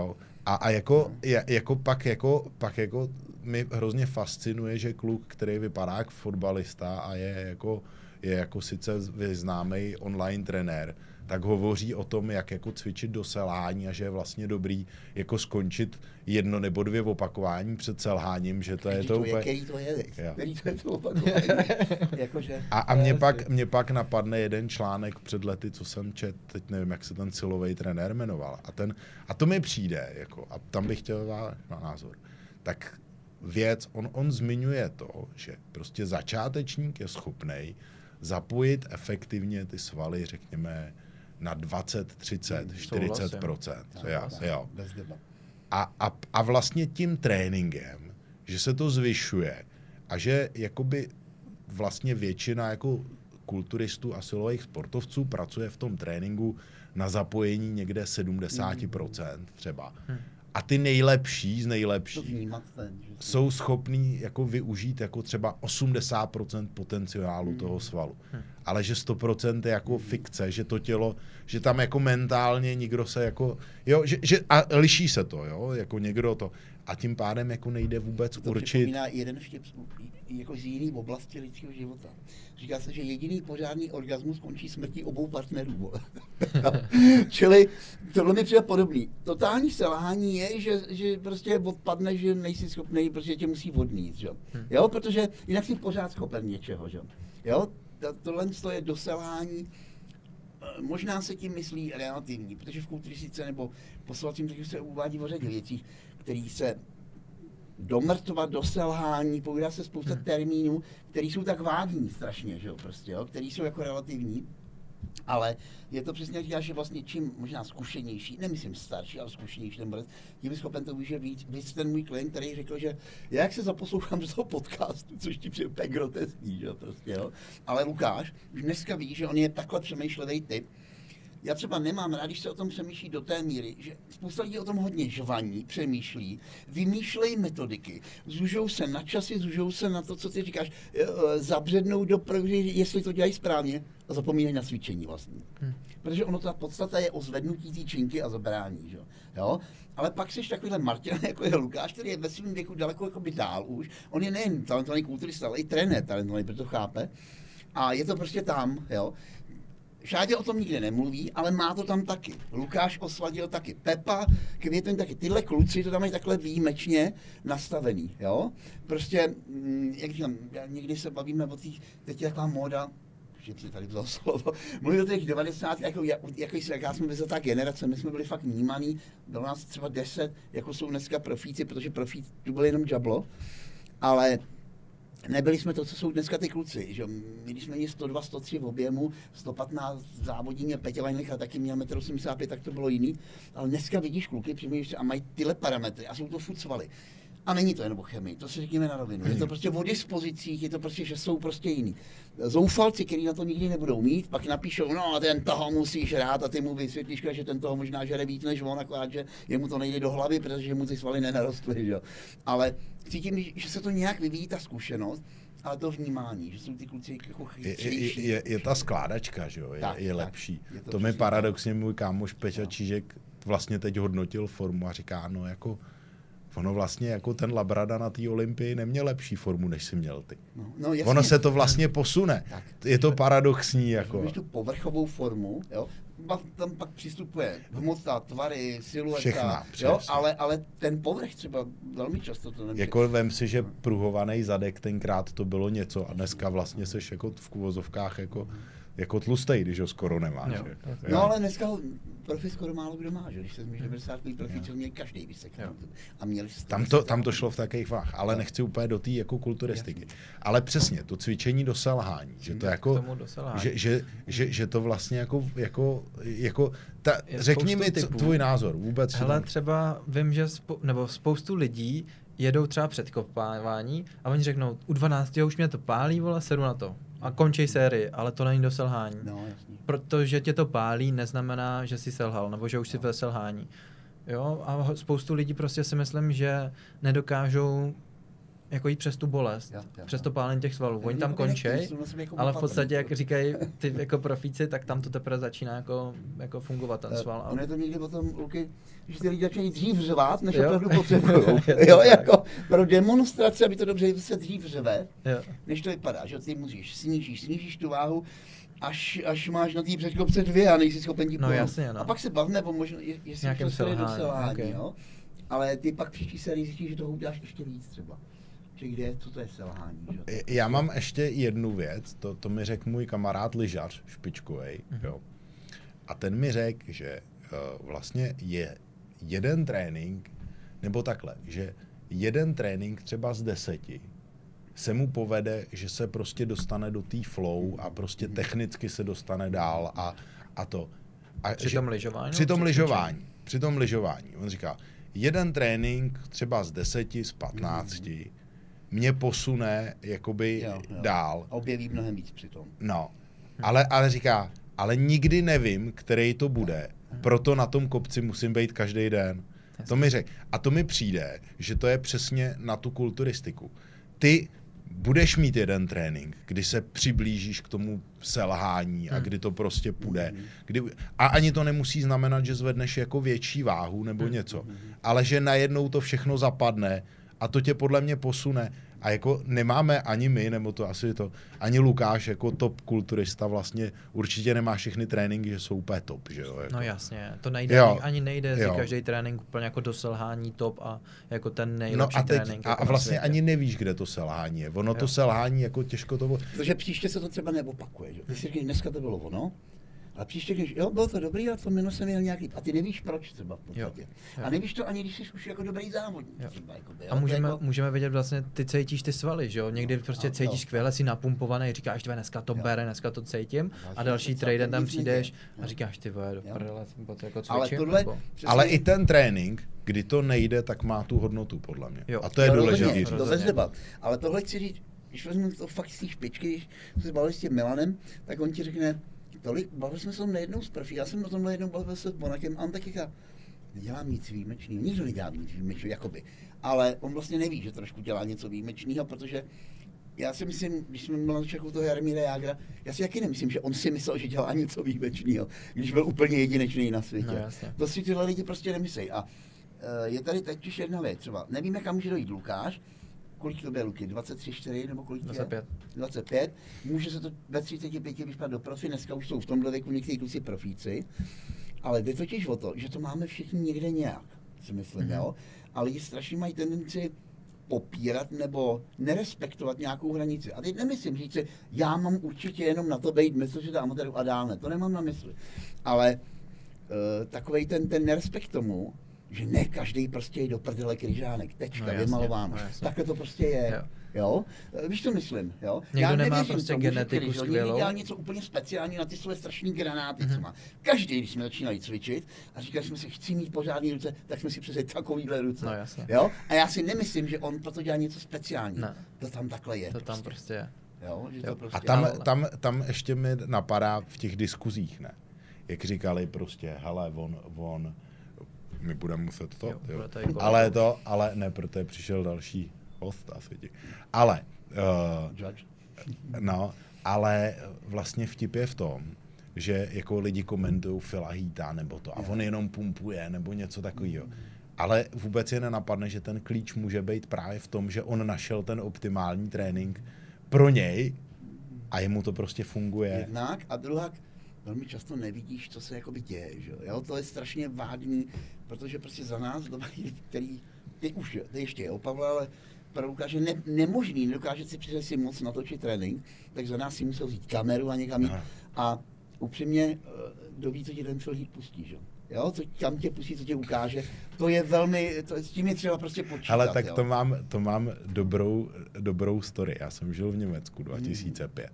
S1: A, a jako, je, jako pak jako, pak jako mi hrozně fascinuje, že kluk, který vypadá jak fotbalista a je jako, je jako sice známý online trenér, tak hovoří o tom, jak jako cvičit do selhání a že je vlastně dobrý jako skončit jedno nebo dvě opakování před selháním, že to je to,
S2: to
S1: úplně...
S2: Je, který to je, který to je to opakování. Jakože,
S1: a a mě, pak, mě pak napadne jeden článek před lety, co jsem čet, teď nevím, jak se ten silový trenér jmenoval. A, ten, a to mi přijde, jako, a tam bych chtěl váš názor. Tak věc, on, on zmiňuje to, že prostě začátečník je schopnej zapojit efektivně ty svaly, řekněme, na dvacet, třicet, čtyřicet procent. Jo, jo. A, a, a vlastně tím tréninkem, že se to zvyšuje a že jakoby vlastně většina jako kulturistů a silových sportovců pracuje v tom tréninku na zapojení někde sedmdesát procent třeba. Hmm. A ty nejlepší z nejlepších jsou schopní jako využít jako třeba osmdesát procent potenciálu hmm. toho svalu. Hmm. Ale že sto procent je jako fikce, že to tělo, že tam jako mentálně nikdo se jako, jo, že, že a liší se to, jo, jako někdo to. A tím pádem jako nejde vůbec
S2: to
S1: určit. To
S2: připomíná jeden vtip jako z jiný oblasti lidského života. Říká se, že jediný pořádný orgasmus končí smrtí obou partnerů. Čili tohle mi přijde podobný. Totální selhání je, že, že prostě odpadne, že nejsi schopný, protože tě musí odmít, že? Jo, protože jinak jsi pořád schopen něčeho, že? Jo, tohle je do selhání. Možná se tím myslí relativní, protože v kulturistice nebo poslovacím taky se uvádí o řadě věcí, které se domrtva, do selhání, povídá se spousta hmm. termínů, které jsou tak vágní strašně, že jo, prostě, jo, které jsou jako relativní, ale je to přesně, jak říkáš, že vlastně čím možná zkušenější, nemyslím starší, ale zkušenější ten borec, tím schopen to využít víc. Víc ten můj klient, který řekl, že já jak se zaposlouchám do toho podcastu, což ti přijde úplně groteskní, že jo, prostě, jo, ale Lukáš už dneska ví, že on je takhle přemýšlivý typ. Já třeba nemám rád, když se o tom přemýšlí do té míry, že spousta lidí o tom hodně žvaní, přemýšlí, vymýšlejí metodiky, zužou se na časy, zužou se na to, co ty říkáš, zabřednou do prověření, jestli to dělají správně a zapomínají na cvičení vlastně. Hmm. Protože ono ta podstata je o zvednutí té činky a zabrání, že? Jo? Ale pak jsi takovýhle Martin, jako je Lukáš, který je ve svém věku daleko jako by dál už. On je nejen talentovaný kulturista, ale i trenér talentovaný, protože to chápe. A je to prostě tam, jo. Šádě o tom nikde nemluví, ale má to tam taky. Lukáš Osvadil taky. Pepa, Květen taky. Tyhle kluci to tam mají takhle výjimečně nastavený, jo. Prostě, jak říkám, někdy se bavíme o těch, teď je taková móda, že si tady vzal slovo, mluví o těch devadesátých, jako, jako jaká jsme byli ta generace, my jsme byli fakt vnímaný, bylo nás třeba deset, jako jsou dneska profíci, protože profíci tu byli jenom džablo, ale nebyli jsme to, co jsou dneska ty kluci, že my, když jsme měli sto dva, sto tři v objemu, sto patnáct závodí měl Petě Lajnlich a taky měl metr osmdesát pět, tak to bylo jiný, ale dneska vidíš kluky, přemýšlíš a mají tyhle parametry a jsou to furt svaly. A není to jen o chemii, to si řekněme na rovinu. Je to prostě o dispozicích, je to prostě, že jsou prostě jiný. Zoufalci, kteří na to nikdy nebudou mít, pak napíšou, no a ten toho musí žrát a ty mu vysvětlíš, že ten toho možná žere víc než on, akorát, že jemu to nejde do hlavy, protože mu ty svaly nenarostly, že? Ale cítím, že se to nějak vyvíjí ta zkušenost, ale to vnímání, že jsou ty kluci jako chytřejší.
S1: Je, je, je ta skládačka, že jo, je, tak, je lepší. Je to to mi paradoxně můj kámoš Peťa Čížek vlastně teď hodnotil formu a říká, no jako ono vlastně jako ten Labrada na té Olympii neměl lepší formu, než si měl ty. No, no ono se to vlastně posune. Tak, je to paradoxní. Jako.
S2: Když tu povrchovou formu, jo, tam pak přistupuje hmota, tvary, silueta,
S1: všechna,
S2: jo, ale, ale ten povrch třeba velmi často to nemůže.
S1: Jako vem si, že pruhovaný zadek tenkrát to bylo něco a dneska vlastně seš jako v kuvozovkách jako jako tlustej, když ho skoro nemáš. Jo.
S2: Jo. No ale dneska ho profi skoro málo kdo má, že? Když se zmíš devadesátkový profi, co měl každý vyseknout. A měli
S1: tam, to, tam to šlo v takových váh, ale nechci úplně do té jako kulturistiky. Ale přesně, to cvičení do selhání, že to jako, že, že, že, že to vlastně jako, jako, jako ta, řekni mi t- tvůj názor, vůbec.
S3: Hele, třeba vím, že spo, nebo spoustu lidí jedou třeba předkopávání a oni řeknou, u dvanácti už mě to pálí, vole, sedu na to. A končí sérii, ale to není do selhání.
S2: No, jasně.
S3: Protože tě to pálí, neznamená, že jsi selhal, nebo že už jsi ve selhání. Jo, a spoustu lidí prostě si myslím, že nedokážou jako jít přes tu bolest,
S2: Jo, jo,
S3: přes
S2: jo.
S3: to pálení těch svalů. Oni
S2: Oni
S3: tam
S2: jako
S3: končí,
S2: nechtějí, jsou na sebe jako
S3: ale v
S2: opatrní.
S3: podstatě, jak říkají ty jako profíci, tak tam to teprve začíná jako, jako fungovat ten sval.
S2: Ono je to někdy potom, Luky, že ty lidi začínají dřív řvát, než
S3: Jo.
S2: opravdu potřebují.
S3: Je to
S2: Jo,
S3: tak.
S2: jako pro demonstraci, aby to dobře se dřív řve,
S3: Jo.
S2: než to vypadá, že ty musíš, snížíš, snížíš tu váhu, až, až máš na té předkopce dvě a nejsi schopen ti
S3: No
S2: pohnout.
S3: jasně, no.
S2: A pak se bavme o možno, je- jestli
S3: Nějakým
S2: to je do
S3: selhání,
S2: selhání,
S3: okay.
S2: jo. Ale ty pak příští sérii zjistíš, že toho uděláš ještě víc třeba. Že kde, co to je selhání, že?
S1: Já mám ještě jednu věc, to, to mi řekl můj kamarád lyžař, špičkovej,
S3: Mhm.
S1: jo. A ten mi řekl, že uh, vlastně je jeden trénink, nebo takhle, že jeden trénink třeba z deseti se mu povede, že se prostě dostane do té flow a prostě technicky se dostane dál a, a to. A
S3: Při
S1: že-
S3: tom lyžování?
S1: Při tom
S3: Při
S1: lyžování. Při tom lyžování. On říká, jeden trénink třeba z deseti, z patnácti mě posune jakoby
S2: Jo, jo.
S1: dál.
S2: A objeví mnohem víc přitom.
S1: No, ale, ale říká, ale nikdy nevím, který to bude, proto na tom kopci musím být každý den. To mi řekl. A to mi přijde, že to je přesně na tu kulturistiku. Ty budeš mít jeden trénink, kdy se přiblížíš k tomu selhání a kdy to prostě půjde. Kdy, a ani to nemusí znamenat, že zvedneš jako větší váhu nebo něco, ale že najednou to všechno zapadne a to tě podle mě posune. A jako nemáme ani my, nebo to asi to, ani Lukáš jako top kulturista vlastně určitě nemá všechny tréninky, že jsou úplně top, že jo? Jako.
S3: No jasně, to nejde,
S1: Jo.
S3: ani, ani nejde si
S1: Jo.
S3: každý trénink úplně jako do selhání top a jako ten
S1: No
S3: nejlepší
S1: a, teď,
S3: trénink.
S1: a,
S3: jako
S1: a
S3: na
S1: vlastně
S3: světě.
S1: ani nevíš, kde to selhání je. Ono to
S3: Jo.
S1: selhání jako těžko to...
S2: Protože příště se to třeba neopakuje. Že? Ty si říkáš, dneska to bylo ono, a příště když, jo, bylo to dobrý, ale to minus jsem měl nějaký, a ty nevíš proč třeba v podstatě.
S3: Jo.
S2: A nevíš to ani, když jsi už jako dobrý závodník.
S3: Jo.
S2: Třeba, jakoby, jo,
S3: A
S2: to
S3: můžeme,
S2: jako,
S3: můžeme vidět vlastně, ty cítíš ty svaly, že jo? Někdy prostě
S2: Jo,
S3: cítíš
S2: jo.
S3: skvěle, si napumpovaný, říkáš, tvé dneska to
S2: Jo.
S3: bere, dneska to cítím, a
S2: Další
S3: další
S2: něco,
S3: traden tam
S2: nic
S3: přijdeš
S2: nejde.
S3: a
S2: Jo.
S3: říkáš, ty vole, do
S2: Jo.
S3: prdele, jsem to jako
S2: ale
S3: cvičím,
S2: tohle,
S3: nebo...
S2: přesně,
S1: Ale i ten trénink, kdy to nejde, tak má tu hodnotu, podle mě.
S3: Jo.
S1: A to je
S2: jo,
S1: důležité
S2: rozhodně,
S1: říct.
S2: to
S3: Rozhodně.
S2: bez debat. Ale tohle chci říct, když vezmu to fakt z té špičky, když jsme se bavili s tím Milanem, tak on ti řekne, tolik, bavili jsme se tom nejednou s profí, já jsem o tomhle jednou bavil se s Monakem a on tak říká, nedělám nic výjimečného, nikdo nedělá nic výjimečného, jakoby. Ale on vlastně neví, že trošku dělá něco výjimečného, protože já si myslím, když jsme měli na začátku toho Jaromíra Jágra, já si taky nemyslím, že on si myslel, že dělá něco výjimečného, když byl úplně jedinečný na světě.
S3: No, jasně.
S2: To si tyhle lidi prostě nemyslí. A e, je tady teď jedna věc, třeba nevíme, kam může dojít Lukáš, kolik to bude Luky, dvacet tři, čtyři nebo kolik
S3: dvacet pět.
S2: je? dvacet pět. Může se to ve třiceti pěti vypadat do profi, dneska už jsou v tomhle věku někteří kluci profíci, ale jde totiž o to, že to máme všichni někde nějak, si myslím, mm-hmm. jo? A lidi strašně mají tendenci popírat nebo nerespektovat nějakou hranici. A teď nemyslím říct si, já mám určitě jenom na to být mistrovství amatéru a dál ne, to nemám na mysli. Ale uh, takovej ten, ten nerespekt tomu, že ne každý prostě je do prdele kryžánek, tečka,
S3: No jasně,
S2: vymalováno.
S3: no jasně.
S2: Takhle to prostě je.
S3: Jo.
S2: Jo. Víš, to myslím, jo?
S3: Někdo
S2: Já
S3: nemá
S2: nevěřím
S3: prostě
S2: tomu, že
S3: genetiku
S2: kryžo
S3: skvělou.
S2: někdy dělal něco úplně speciálního na ty své strašné granáty,
S3: Mhm.
S2: co má. Každý, když jsme začínali cvičit a říkali jsme si, chci mít pořádný ruce, tak jsme si přesně takovýhle ruce.
S3: No jasně.
S2: Jo? A já si nemyslím, že on proto dělá něco speciálního.
S3: Ne.
S2: To tam takhle je.
S3: To tam prostě je.
S2: Jo? Že
S3: Jo.
S2: to prostě
S1: A tam,
S3: Ale-
S1: tam, tam ještě mi napadá v těch diskuzích, ne? Jak říkali prostě, hele, on, on, my budeme muset to,
S3: Jo,
S1: jo.
S3: bude tady kolega.
S1: Ale to, ale ne, protože přišel další host asi ti. Ale, uh,
S2: Judge.
S1: no, ale vlastně vtip je v tom, že jako lidi komentují Phila Heatha nebo to a on jenom pumpuje nebo něco takového. Ale vůbec je nenapadne, že ten klíč může být právě v tom, že on našel ten optimální trénink pro něj a jemu to prostě funguje.
S2: Jednak a druhak, velmi často nevidíš, co se jakoby děje, že jo? Jo, to je strašně vágní, protože prostě za nás, doba, který, ty už, ty ještě je, Pavle, ale pro Lukáše ne, nemožný, nedokáže si přece si moc natočit trénink, tak za nás si musel vzít kameru a někam jít.
S1: Aha.
S2: A upřímně, kdo ví, co ti ten Phil Heath pustí, že? Jo, co kam tě pustí, co tě ukáže, to je velmi, to, s tím je třeba prostě počítat.
S1: Hele, tak
S2: jo.
S1: to mám, to mám dobrou, dobrou story. Já jsem žil v Německu dva tisíce pět.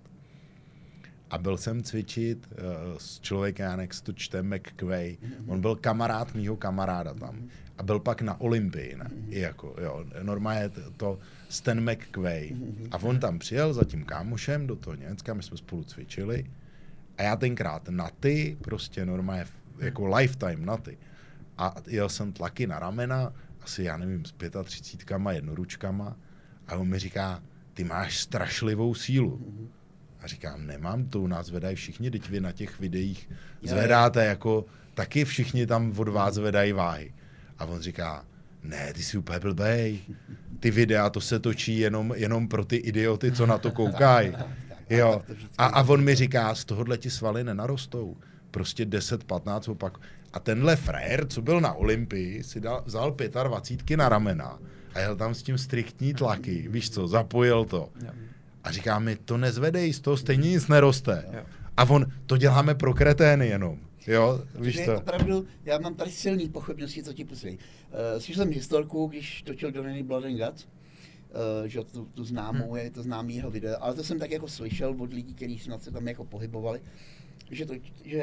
S1: A byl jsem cvičit uh, s člověkem, jak se to čte, McQuay. On byl kamarád mýho kamaráda tam. A byl pak na Olympii, ne? I jako, jo, normálně to, to Stan McQuay. A on tam přijel za tím kámošem do toho Německa, my jsme spolu cvičili. A já tenkrát na ty, prostě normálně jako lifetime na ty. A jel jsem tlaky na ramena, asi já nevím, s třiceti pěti jednoručkama. A on mi říká, ty máš strašlivou sílu. A říkám, nemám, to u nás zvedají všichni, teď vy na těch videích zvedáte jako, taky všichni tam od vás zvedají váhy. A on říká, ne, ty jsi úplně blbej. Ty videa, to se točí jenom, jenom pro ty idioty, co na to koukají. Jo. A, a on mi říká, z tohohle ti svaly nenarostou. Prostě deset patnáct opak. A tenhle frér, co byl na Olympii, si dal, vzal dvacet pět na ramena a jel tam s tím striktní tlaky. Víš co, zapojil to. A říká mi, to nezvedej, z toho stejně nic neroste. A on, to děláme pro kretény jenom. Jo, víš to.
S2: Opravdu, já mám tady silný pochybnosti, co ti pusej. Uh, slyšel jsem historku, když točil Donny Blood and Guts, uh, že tu, tu známou, hmm. je to známý jeho video, ale to jsem tak jako slyšel od lidí, kteří snad se tam jako pohybovali, že, to, že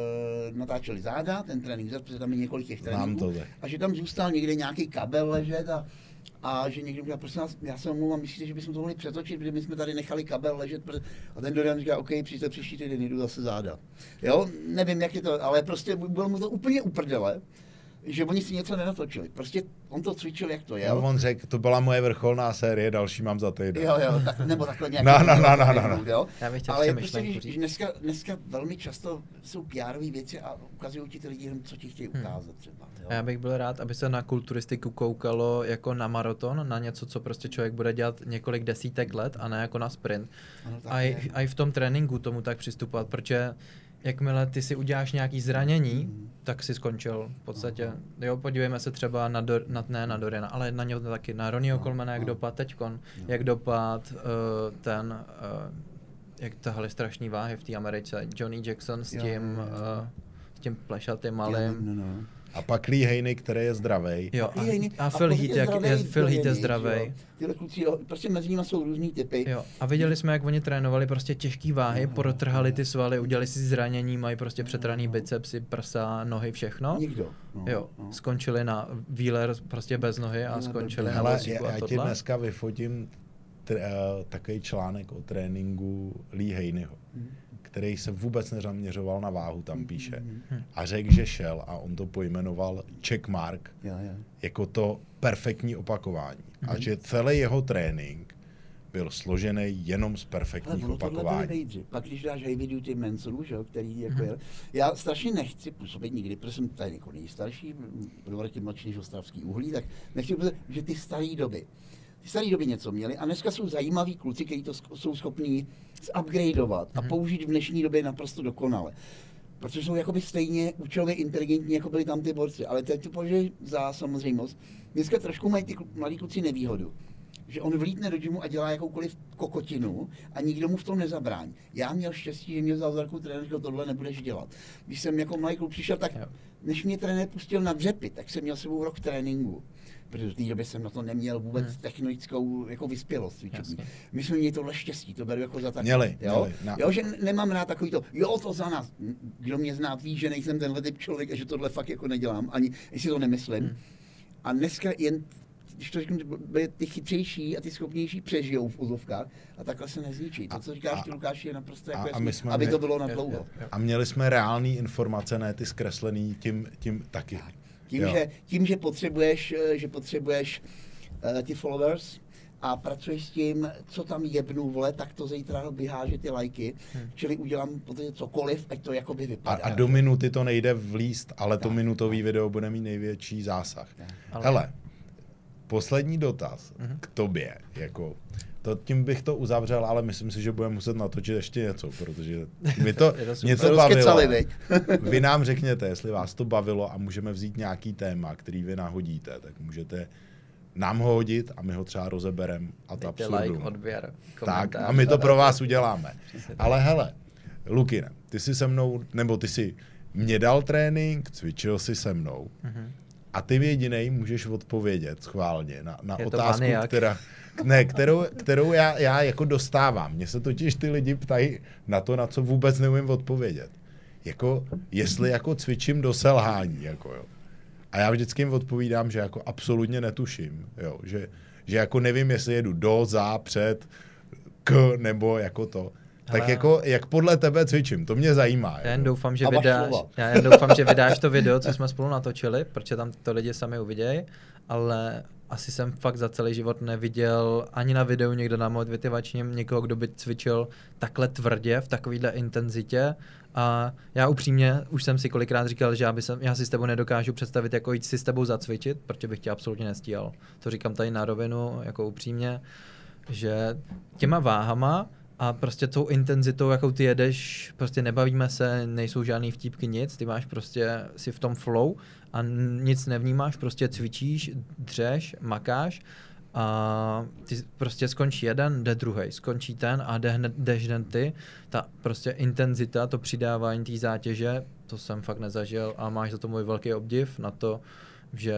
S2: uh, natáčeli záda, ten trénink, protože tam je několik těch tréninků, a že tam zůstal někde nějaký kabel ležet a a že někdo říká, prosím nás, já se omlouvám, myslíte, že bychom to mohli přetočit, protože my jsme tady nechali kabel ležet, a ten Dorian říká, OK, přijďte příští týden, jdu zase záda. Jo, nevím, jak je to, ale prostě bylo mu to úplně uprdele, že oni si něco nenatočili. Prostě on to cvičil, jak to je.
S1: No, on řekl, to byla moje vrcholná série, další mám za týden.
S2: Jo, jo, tak, nebo takhle nějak.
S1: No, no, no, no, no.
S2: Jo?
S3: Já bych chtěl
S2: ale
S3: prostě,
S2: že dneska, dneska velmi často jsou P R věci a ukazují ti ty lidi jenom, co ti chtějí ukázat třeba. Jo?
S3: A já bych byl rád, aby se na kulturistiku koukalo jako na maraton, na něco, co prostě člověk bude dělat několik desítek let a ne jako na sprint. Ano, a, i, a i v tom tréninku tomu tak přistupovat, protože jakmile ty si uděláš nějaký zranění, mm. tak si skončil v podstatě. Aha. Jo, podívejme se třeba na, do, na ne na Doriana, ale na něho taky, na Ronnieho Colemana, jak dopad teďkon, no. jak dopad uh, ten, uh, jak tahali strašný váhy v té Americe, Johnny Jackson s tím, jo, jo, jo. Uh, s tím plešatým malým.
S2: No, no.
S1: A pak Lee Haney, který je zdravej.
S3: Jo, a, a, a Phil Heath je, je, Phil Heath je zdravej.
S2: Tyhle kluci, jo, prostě mezi nimi jsou různý typy.
S3: Jo, a viděli jsme, jak oni trénovali prostě těžký váhy, no, protrhali ty svaly, udělali si zranění, mají prostě přetraný bicepsy, prsa, nohy, všechno.
S2: Nikdo. No,
S3: jo,
S2: no.
S3: Skončili na wheeler prostě bez nohy a skončili na vozíku a
S1: já ti dneska vyfotím uh, takový článek o tréninku Lee Haneyho. Hmm. Který se vůbec nezaměřoval na váhu, tam píše. A řekl, že šel a on to pojmenoval checkmark
S2: ja, ja.
S1: jako to perfektní opakování. Mm-hmm. A že celý jeho trénink byl složený jenom z perfektních ale opakování.
S2: Pak když dáš heavy duty Mansoru, že, který jako je, já strašně nechci působit nikdy, protože jsem tady jako nejstarší, budu taky mladší než ostravský uhlí, tak nechci působit, že ty staré doby, ty staré doby něco měli a dneska jsou zajímaví kluci, kteří to jsou schopní zupgradeovat a použít v dnešní době naprosto dokonale. Protože jsou jakoby stejně účelově inteligentní, jako byli tam ty borci, ale teď to považuji za samozřejmost. Dneska trošku mají ty mladí kluci nevýhodu, že on vlítne do gymu a dělá jakoukoliv kokotinu a nikdo mu v tom nezabrání. Já měl štěstí, že mě vzal za ruku trenér, že tohle nebudeš dělat. Když jsem jako mladý kluk přišel, tak než mě trenér pustil na dřepy, tak jsem měl sebou rok tréninku. Protože v té době jsem na to neměl vůbec hmm. technickou jako vyspělost. My jsme měli tohle štěstí, to beru jako za tak.
S1: Měli,
S2: jo?
S1: měli, no.
S2: Jo, že nemám rád takový to, jo, to za nás. Kdo mě zná, ví, že nejsem tenhle typ člověk a že tohle fakt jako nedělám, ani jestli to nemyslím. Hmm. A dneska jen, když to řeknu, ty chytřejší a ty schopnější přežijou v úzovkách a takhle se nezničí. To, co říkáš ty, Lukáši, je naprosto jako
S1: a,
S2: jasný, a aby mě, to bylo na dlouho.
S1: A měli jsme reální informace, ne ty zkreslený tím, tím taky.
S2: Tím že, tím, že potřebuješ, že potřebuješ uh, ty followers a pracuješ s tím, co tam jebnu, vole, tak to zítra vyháže ty lajky, hmm. čili udělám potom cokoliv, ať to jakoby vypadá.
S1: A, a do minuty to nejde vlíst, ale tak, to minutový tak. video bude mít největší zásah. Tak. Hele, poslední dotaz hmm. k tobě, jako... To, tím bych to uzavřel, ale myslím si, že budeme muset natočit ještě něco, protože mi to něco bavilo. Vy nám řekněte, jestli vás to bavilo a můžeme vzít nějaký téma, který vy nahodíte, tak můžete nám ho hodit a my ho třeba rozeberem a ta absurdum.
S3: Like, odběr,
S1: tak a my to pro vás uděláme. Ale hele, Lukine, ty jsi se mnou, nebo ty jsi mě dal trénink, cvičil jsi se mnou mm-hmm. a ty jedinej můžeš odpovědět schválně na, na otázku, která... Ne, kterou, kterou já, já jako dostávám. Mně se totiž ty lidi ptají na to, na co vůbec neumím odpovědět. Jako, jestli jako cvičím do selhání, jako jo. A já vždycky jim odpovídám, že jako absolutně netuším, jo. Že, že jako nevím, jestli jedu do, za, před, k, nebo jako to. Tak hele, jako, jak podle tebe cvičím, to mě zajímá.
S3: Já jen doufám, že vydáš, já jen doufám, že vydáš to video, co jsme spolu natočili, protože tam to lidi sami uvidějí, ale asi jsem fakt za celý život neviděl ani na videu někde na motivačním někoho, kdo by cvičil takhle tvrdě, v takovéhle intenzitě. A já upřímně už jsem si kolikrát říkal, že já, by jsem, já si s tebou nedokážu představit, jako jít si s tebou zacvičit, protože bych tě absolutně nestíhal. To říkám tady na rovinu, jako upřímně, že těma váhama a prostě tou intenzitou, jakou ty jedeš, prostě nebavíme se, nejsou žádný vtípky, nic, ty máš prostě si v tom flow a nic nevnímáš, prostě cvičíš, dřeš, makáš a ty prostě skončí jeden, jde druhej, skončí ten a jde hned, jdeš hned ty. Ta prostě intenzita, to přidávání té zátěže, to jsem fakt nezažil a máš za to můj velký obdiv na to, že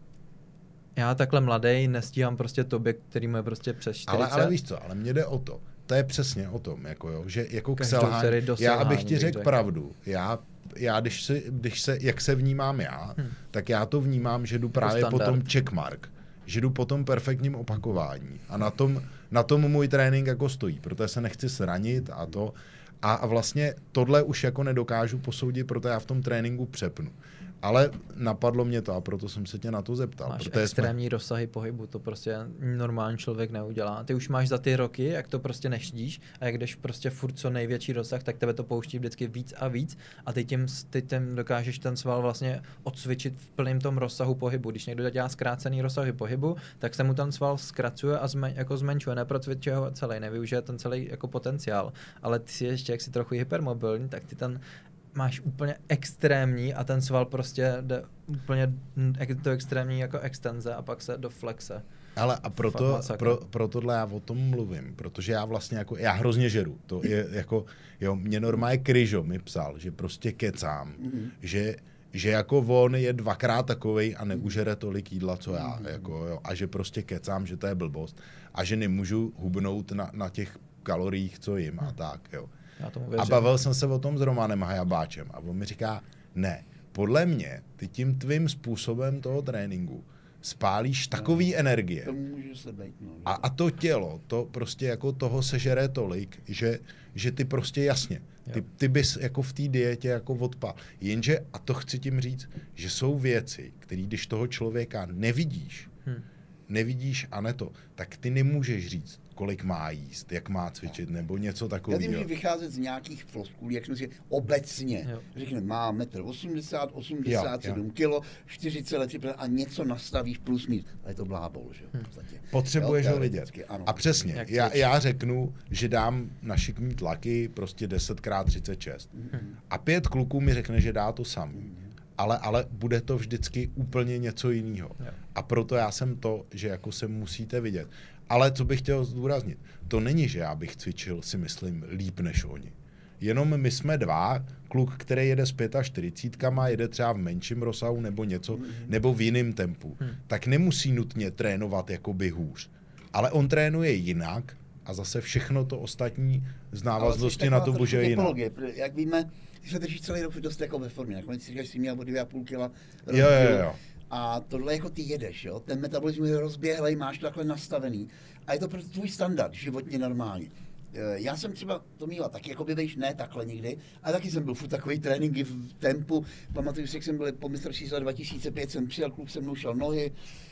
S3: já takhle mladej nestíhám prostě tobě, který mu je prostě přes čtyřicet.
S1: Ale, ale víš co, ale mně jde o to, to je přesně o tom, jako jo, že jako k
S3: Každou
S1: selhání,
S3: sérii do
S1: já
S3: selhání
S1: abych ti
S3: bych
S1: řekl
S3: řekl.
S1: pravdu, já, já když, se, když se, jak se vnímám já,
S3: Hmm.
S1: tak já to vnímám, že jdu právě po
S3: standard.
S1: tom checkmark, že jdu po tom perfektním opakování a na tom, na tom můj trénink jako stojí, protože se nechci sranit a to a, a vlastně tohle už jako nedokážu posoudit, proto já v tom tréninku přepnu. Ale napadlo mě to a proto jsem se tě na to zeptal.
S3: Máš
S1: protože
S3: extrémní
S1: jsme...
S3: rozsahy pohybu, to prostě normální člověk neudělá. Ty už máš za ty roky, jak to prostě neštíš a jak jdeš prostě furt co největší rozsah, tak tebe to pouští vždycky víc a víc a ty tím, ty tím dokážeš ten sval vlastně odsvičit v plném tom rozsahu pohybu. Když někdo dělá zkrácený rozsahy pohybu, tak se mu ten sval zkracuje a zmen, jako zmenšuje, neprocvičuje ho celý, nevyužije ten celý jako potenciál. Ale ty si ještě, jak si trochu hypermobilní, tak ty ten máš úplně extrémní a ten sval prostě jde úplně do extrémní jako extenze a pak se do flexe.
S1: Ale a proto,
S3: Fakt
S1: pro, pro tohle já o tom mluvím, protože já vlastně jako, já hrozně žeru, to je jako, jo, mě normálně Kryžo mi psal, že prostě kecám, mm-hmm. že, že jako on je dvakrát takovej a neužere tolik jídla, co já, mm-hmm. jako, jo, a že prostě kecám, že to je blbost a že nemůžu hubnout na, na těch kaloriích, co jim a tak, jo.
S3: Já tomu
S1: A
S3: věřím.
S1: bavil jsem se o tom s Romanem Hajabáčem a on mi říká, ne, podle mě ty tím tvým způsobem toho tréninku spálíš takový
S2: no,
S1: energie.
S2: To může se být, no.
S1: A, a to tělo, to prostě jako toho sežere tolik, že, že ty prostě jasně, ty, ty bys jako v té dietě jako odpal. Jenže, a to chci tím říct, že jsou věci, které když toho člověka nevidíš, hmm. nevidíš a ne to, tak ty nemůžeš říct, kolik má jíst, jak má cvičit, nebo něco takového.
S2: Já tím můžu vycházet z nějakých floskulí, jak jsme si obecně řekne, má metr osmdesát, osmdesát sedm kilo, čtyřicet let a něco nastavíš plus minus. Ale je to blábol, že jo, v podstatě.
S1: Potřebuješ
S2: jo,
S1: ho vidět.
S2: Ano.
S1: A přesně, já, já řeknu, že dám na šikmý tlaky prostě deset krát třicet šest. Hmm. A pět kluků mi řekne, že dá to samý. Hmm. Ale, ale bude to vždycky úplně něco jiného. A proto já jsem to, že jako se musíte vidět. Ale co bych chtěl zdůraznit, to není, že já bych cvičil, si myslím, líp než oni. Jenom my jsme dva, kluk, který jede s čtyřicítkama, jede třeba v menším rozsahu nebo něco, nebo v jiném tempu, hmm. tak nemusí nutně trénovat jakoby hůř. Ale on trénuje jinak a zase všechno to ostatní z návaznosti na to bože jinak.
S2: Jak víme, ty se držíš celý rok dost jako ve formě. Nakonec si říkáš, že jsi měl o dvě a půl kila rozdíl.
S1: Jo, jo, jo.
S2: A tohle jako ty jedeš, jo? Ten metabolismus je rozběhlej, máš to takhle nastavený. A je to prostě tvůj standard, životně normální. Já jsem třeba to měla taky, jako by vejš, ne takhle nikdy, ale taky jsem byl furt takový tréninky v tempu. Pamatuju si, jak jsem byl po mistrovství dva tisíce pět, jsem přijel, kluk se mnou šel nohy.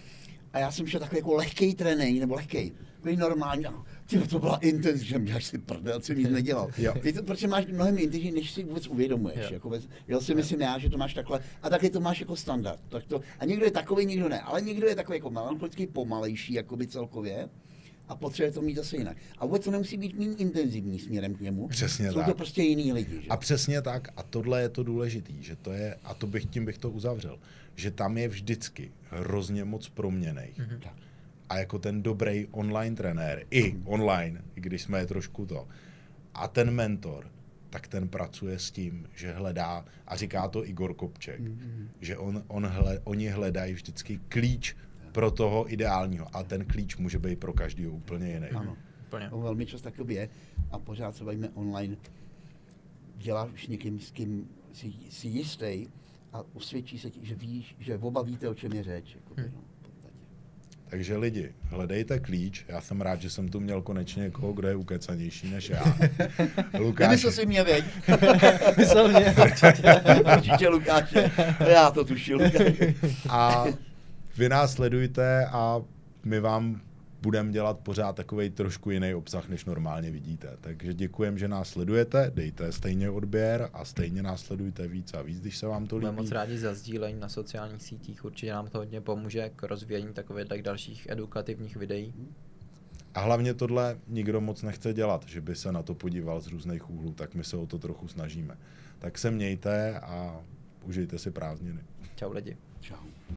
S2: A já jsem šel takový jako lehkej trénink, nebo lehkej, takový normální. Tyhle, to byla intenz, že děláš si prdel, jsem nic nedělal. Ty to, protože máš mnohem intenzivní, než si vůbec uvědomuješ. Jako bez, já si myslím já, že to máš takhle, a taky to máš jako standard. Tak to, a někdo je takový, někdo ne, ale někdo je takový jako melancholický, pomalejší, jakoby celkově. A potřebuje to mít zase jinak. A vůbec to nemusí být méně intenzivní směrem k němu.
S1: Přesně
S2: Jsou
S1: tak.
S2: to prostě jiný lidi. Že?
S1: A přesně tak. A tohle je to důležitý, že to je, a to bych tím bych to uzavřel, že tam je vždycky hrozně moc proměnných. Mm-hmm. A jako ten dobrý online trenér, i mm-hmm. online, i když jsme je trošku to, a ten mentor, tak ten pracuje s tím, že hledá, a říká to Igor Kopček, mm-hmm. že on, on hled, oni hledají vždycky klíč pro toho ideálního. A ten klíč může být pro každého úplně jiný.
S2: Ano, úplně. On velmi často takový je a pořád se bavíme online. Děláš už někým, s kým jsi, jsi jistý a usvědčí se ti, že víš, že oba víte, o čem je řeč. Jakoby, hmm. no,
S1: Takže lidi, hledejte klíč. Já jsem rád, že jsem tu měl konečně někoho, kdo je ukecanější než já. Lukáš.
S2: Nemyslel jsi mě, veď?
S3: Myslel mě.
S2: Určitě Lukáše. Já to tušil, Lukáš.
S1: A vy nás sledujte a my vám budeme dělat pořád takovej trošku jiný obsah, než normálně vidíte. Takže děkujem, že nás sledujete, dejte stejně odběr a stejně nás sledujte víc a víc, když se vám to líbí.
S3: Budeme moc rádi za sdílení na sociálních sítích, určitě nám to hodně pomůže k rozvíjení takových tak dalších edukativních videí.
S1: A hlavně tohle nikdo moc nechce dělat, že by se na to podíval z různých úhlů, tak my se o to trochu snažíme. Tak se mějte a užijte si prázdniny.
S3: Čau lidi.
S2: Čau.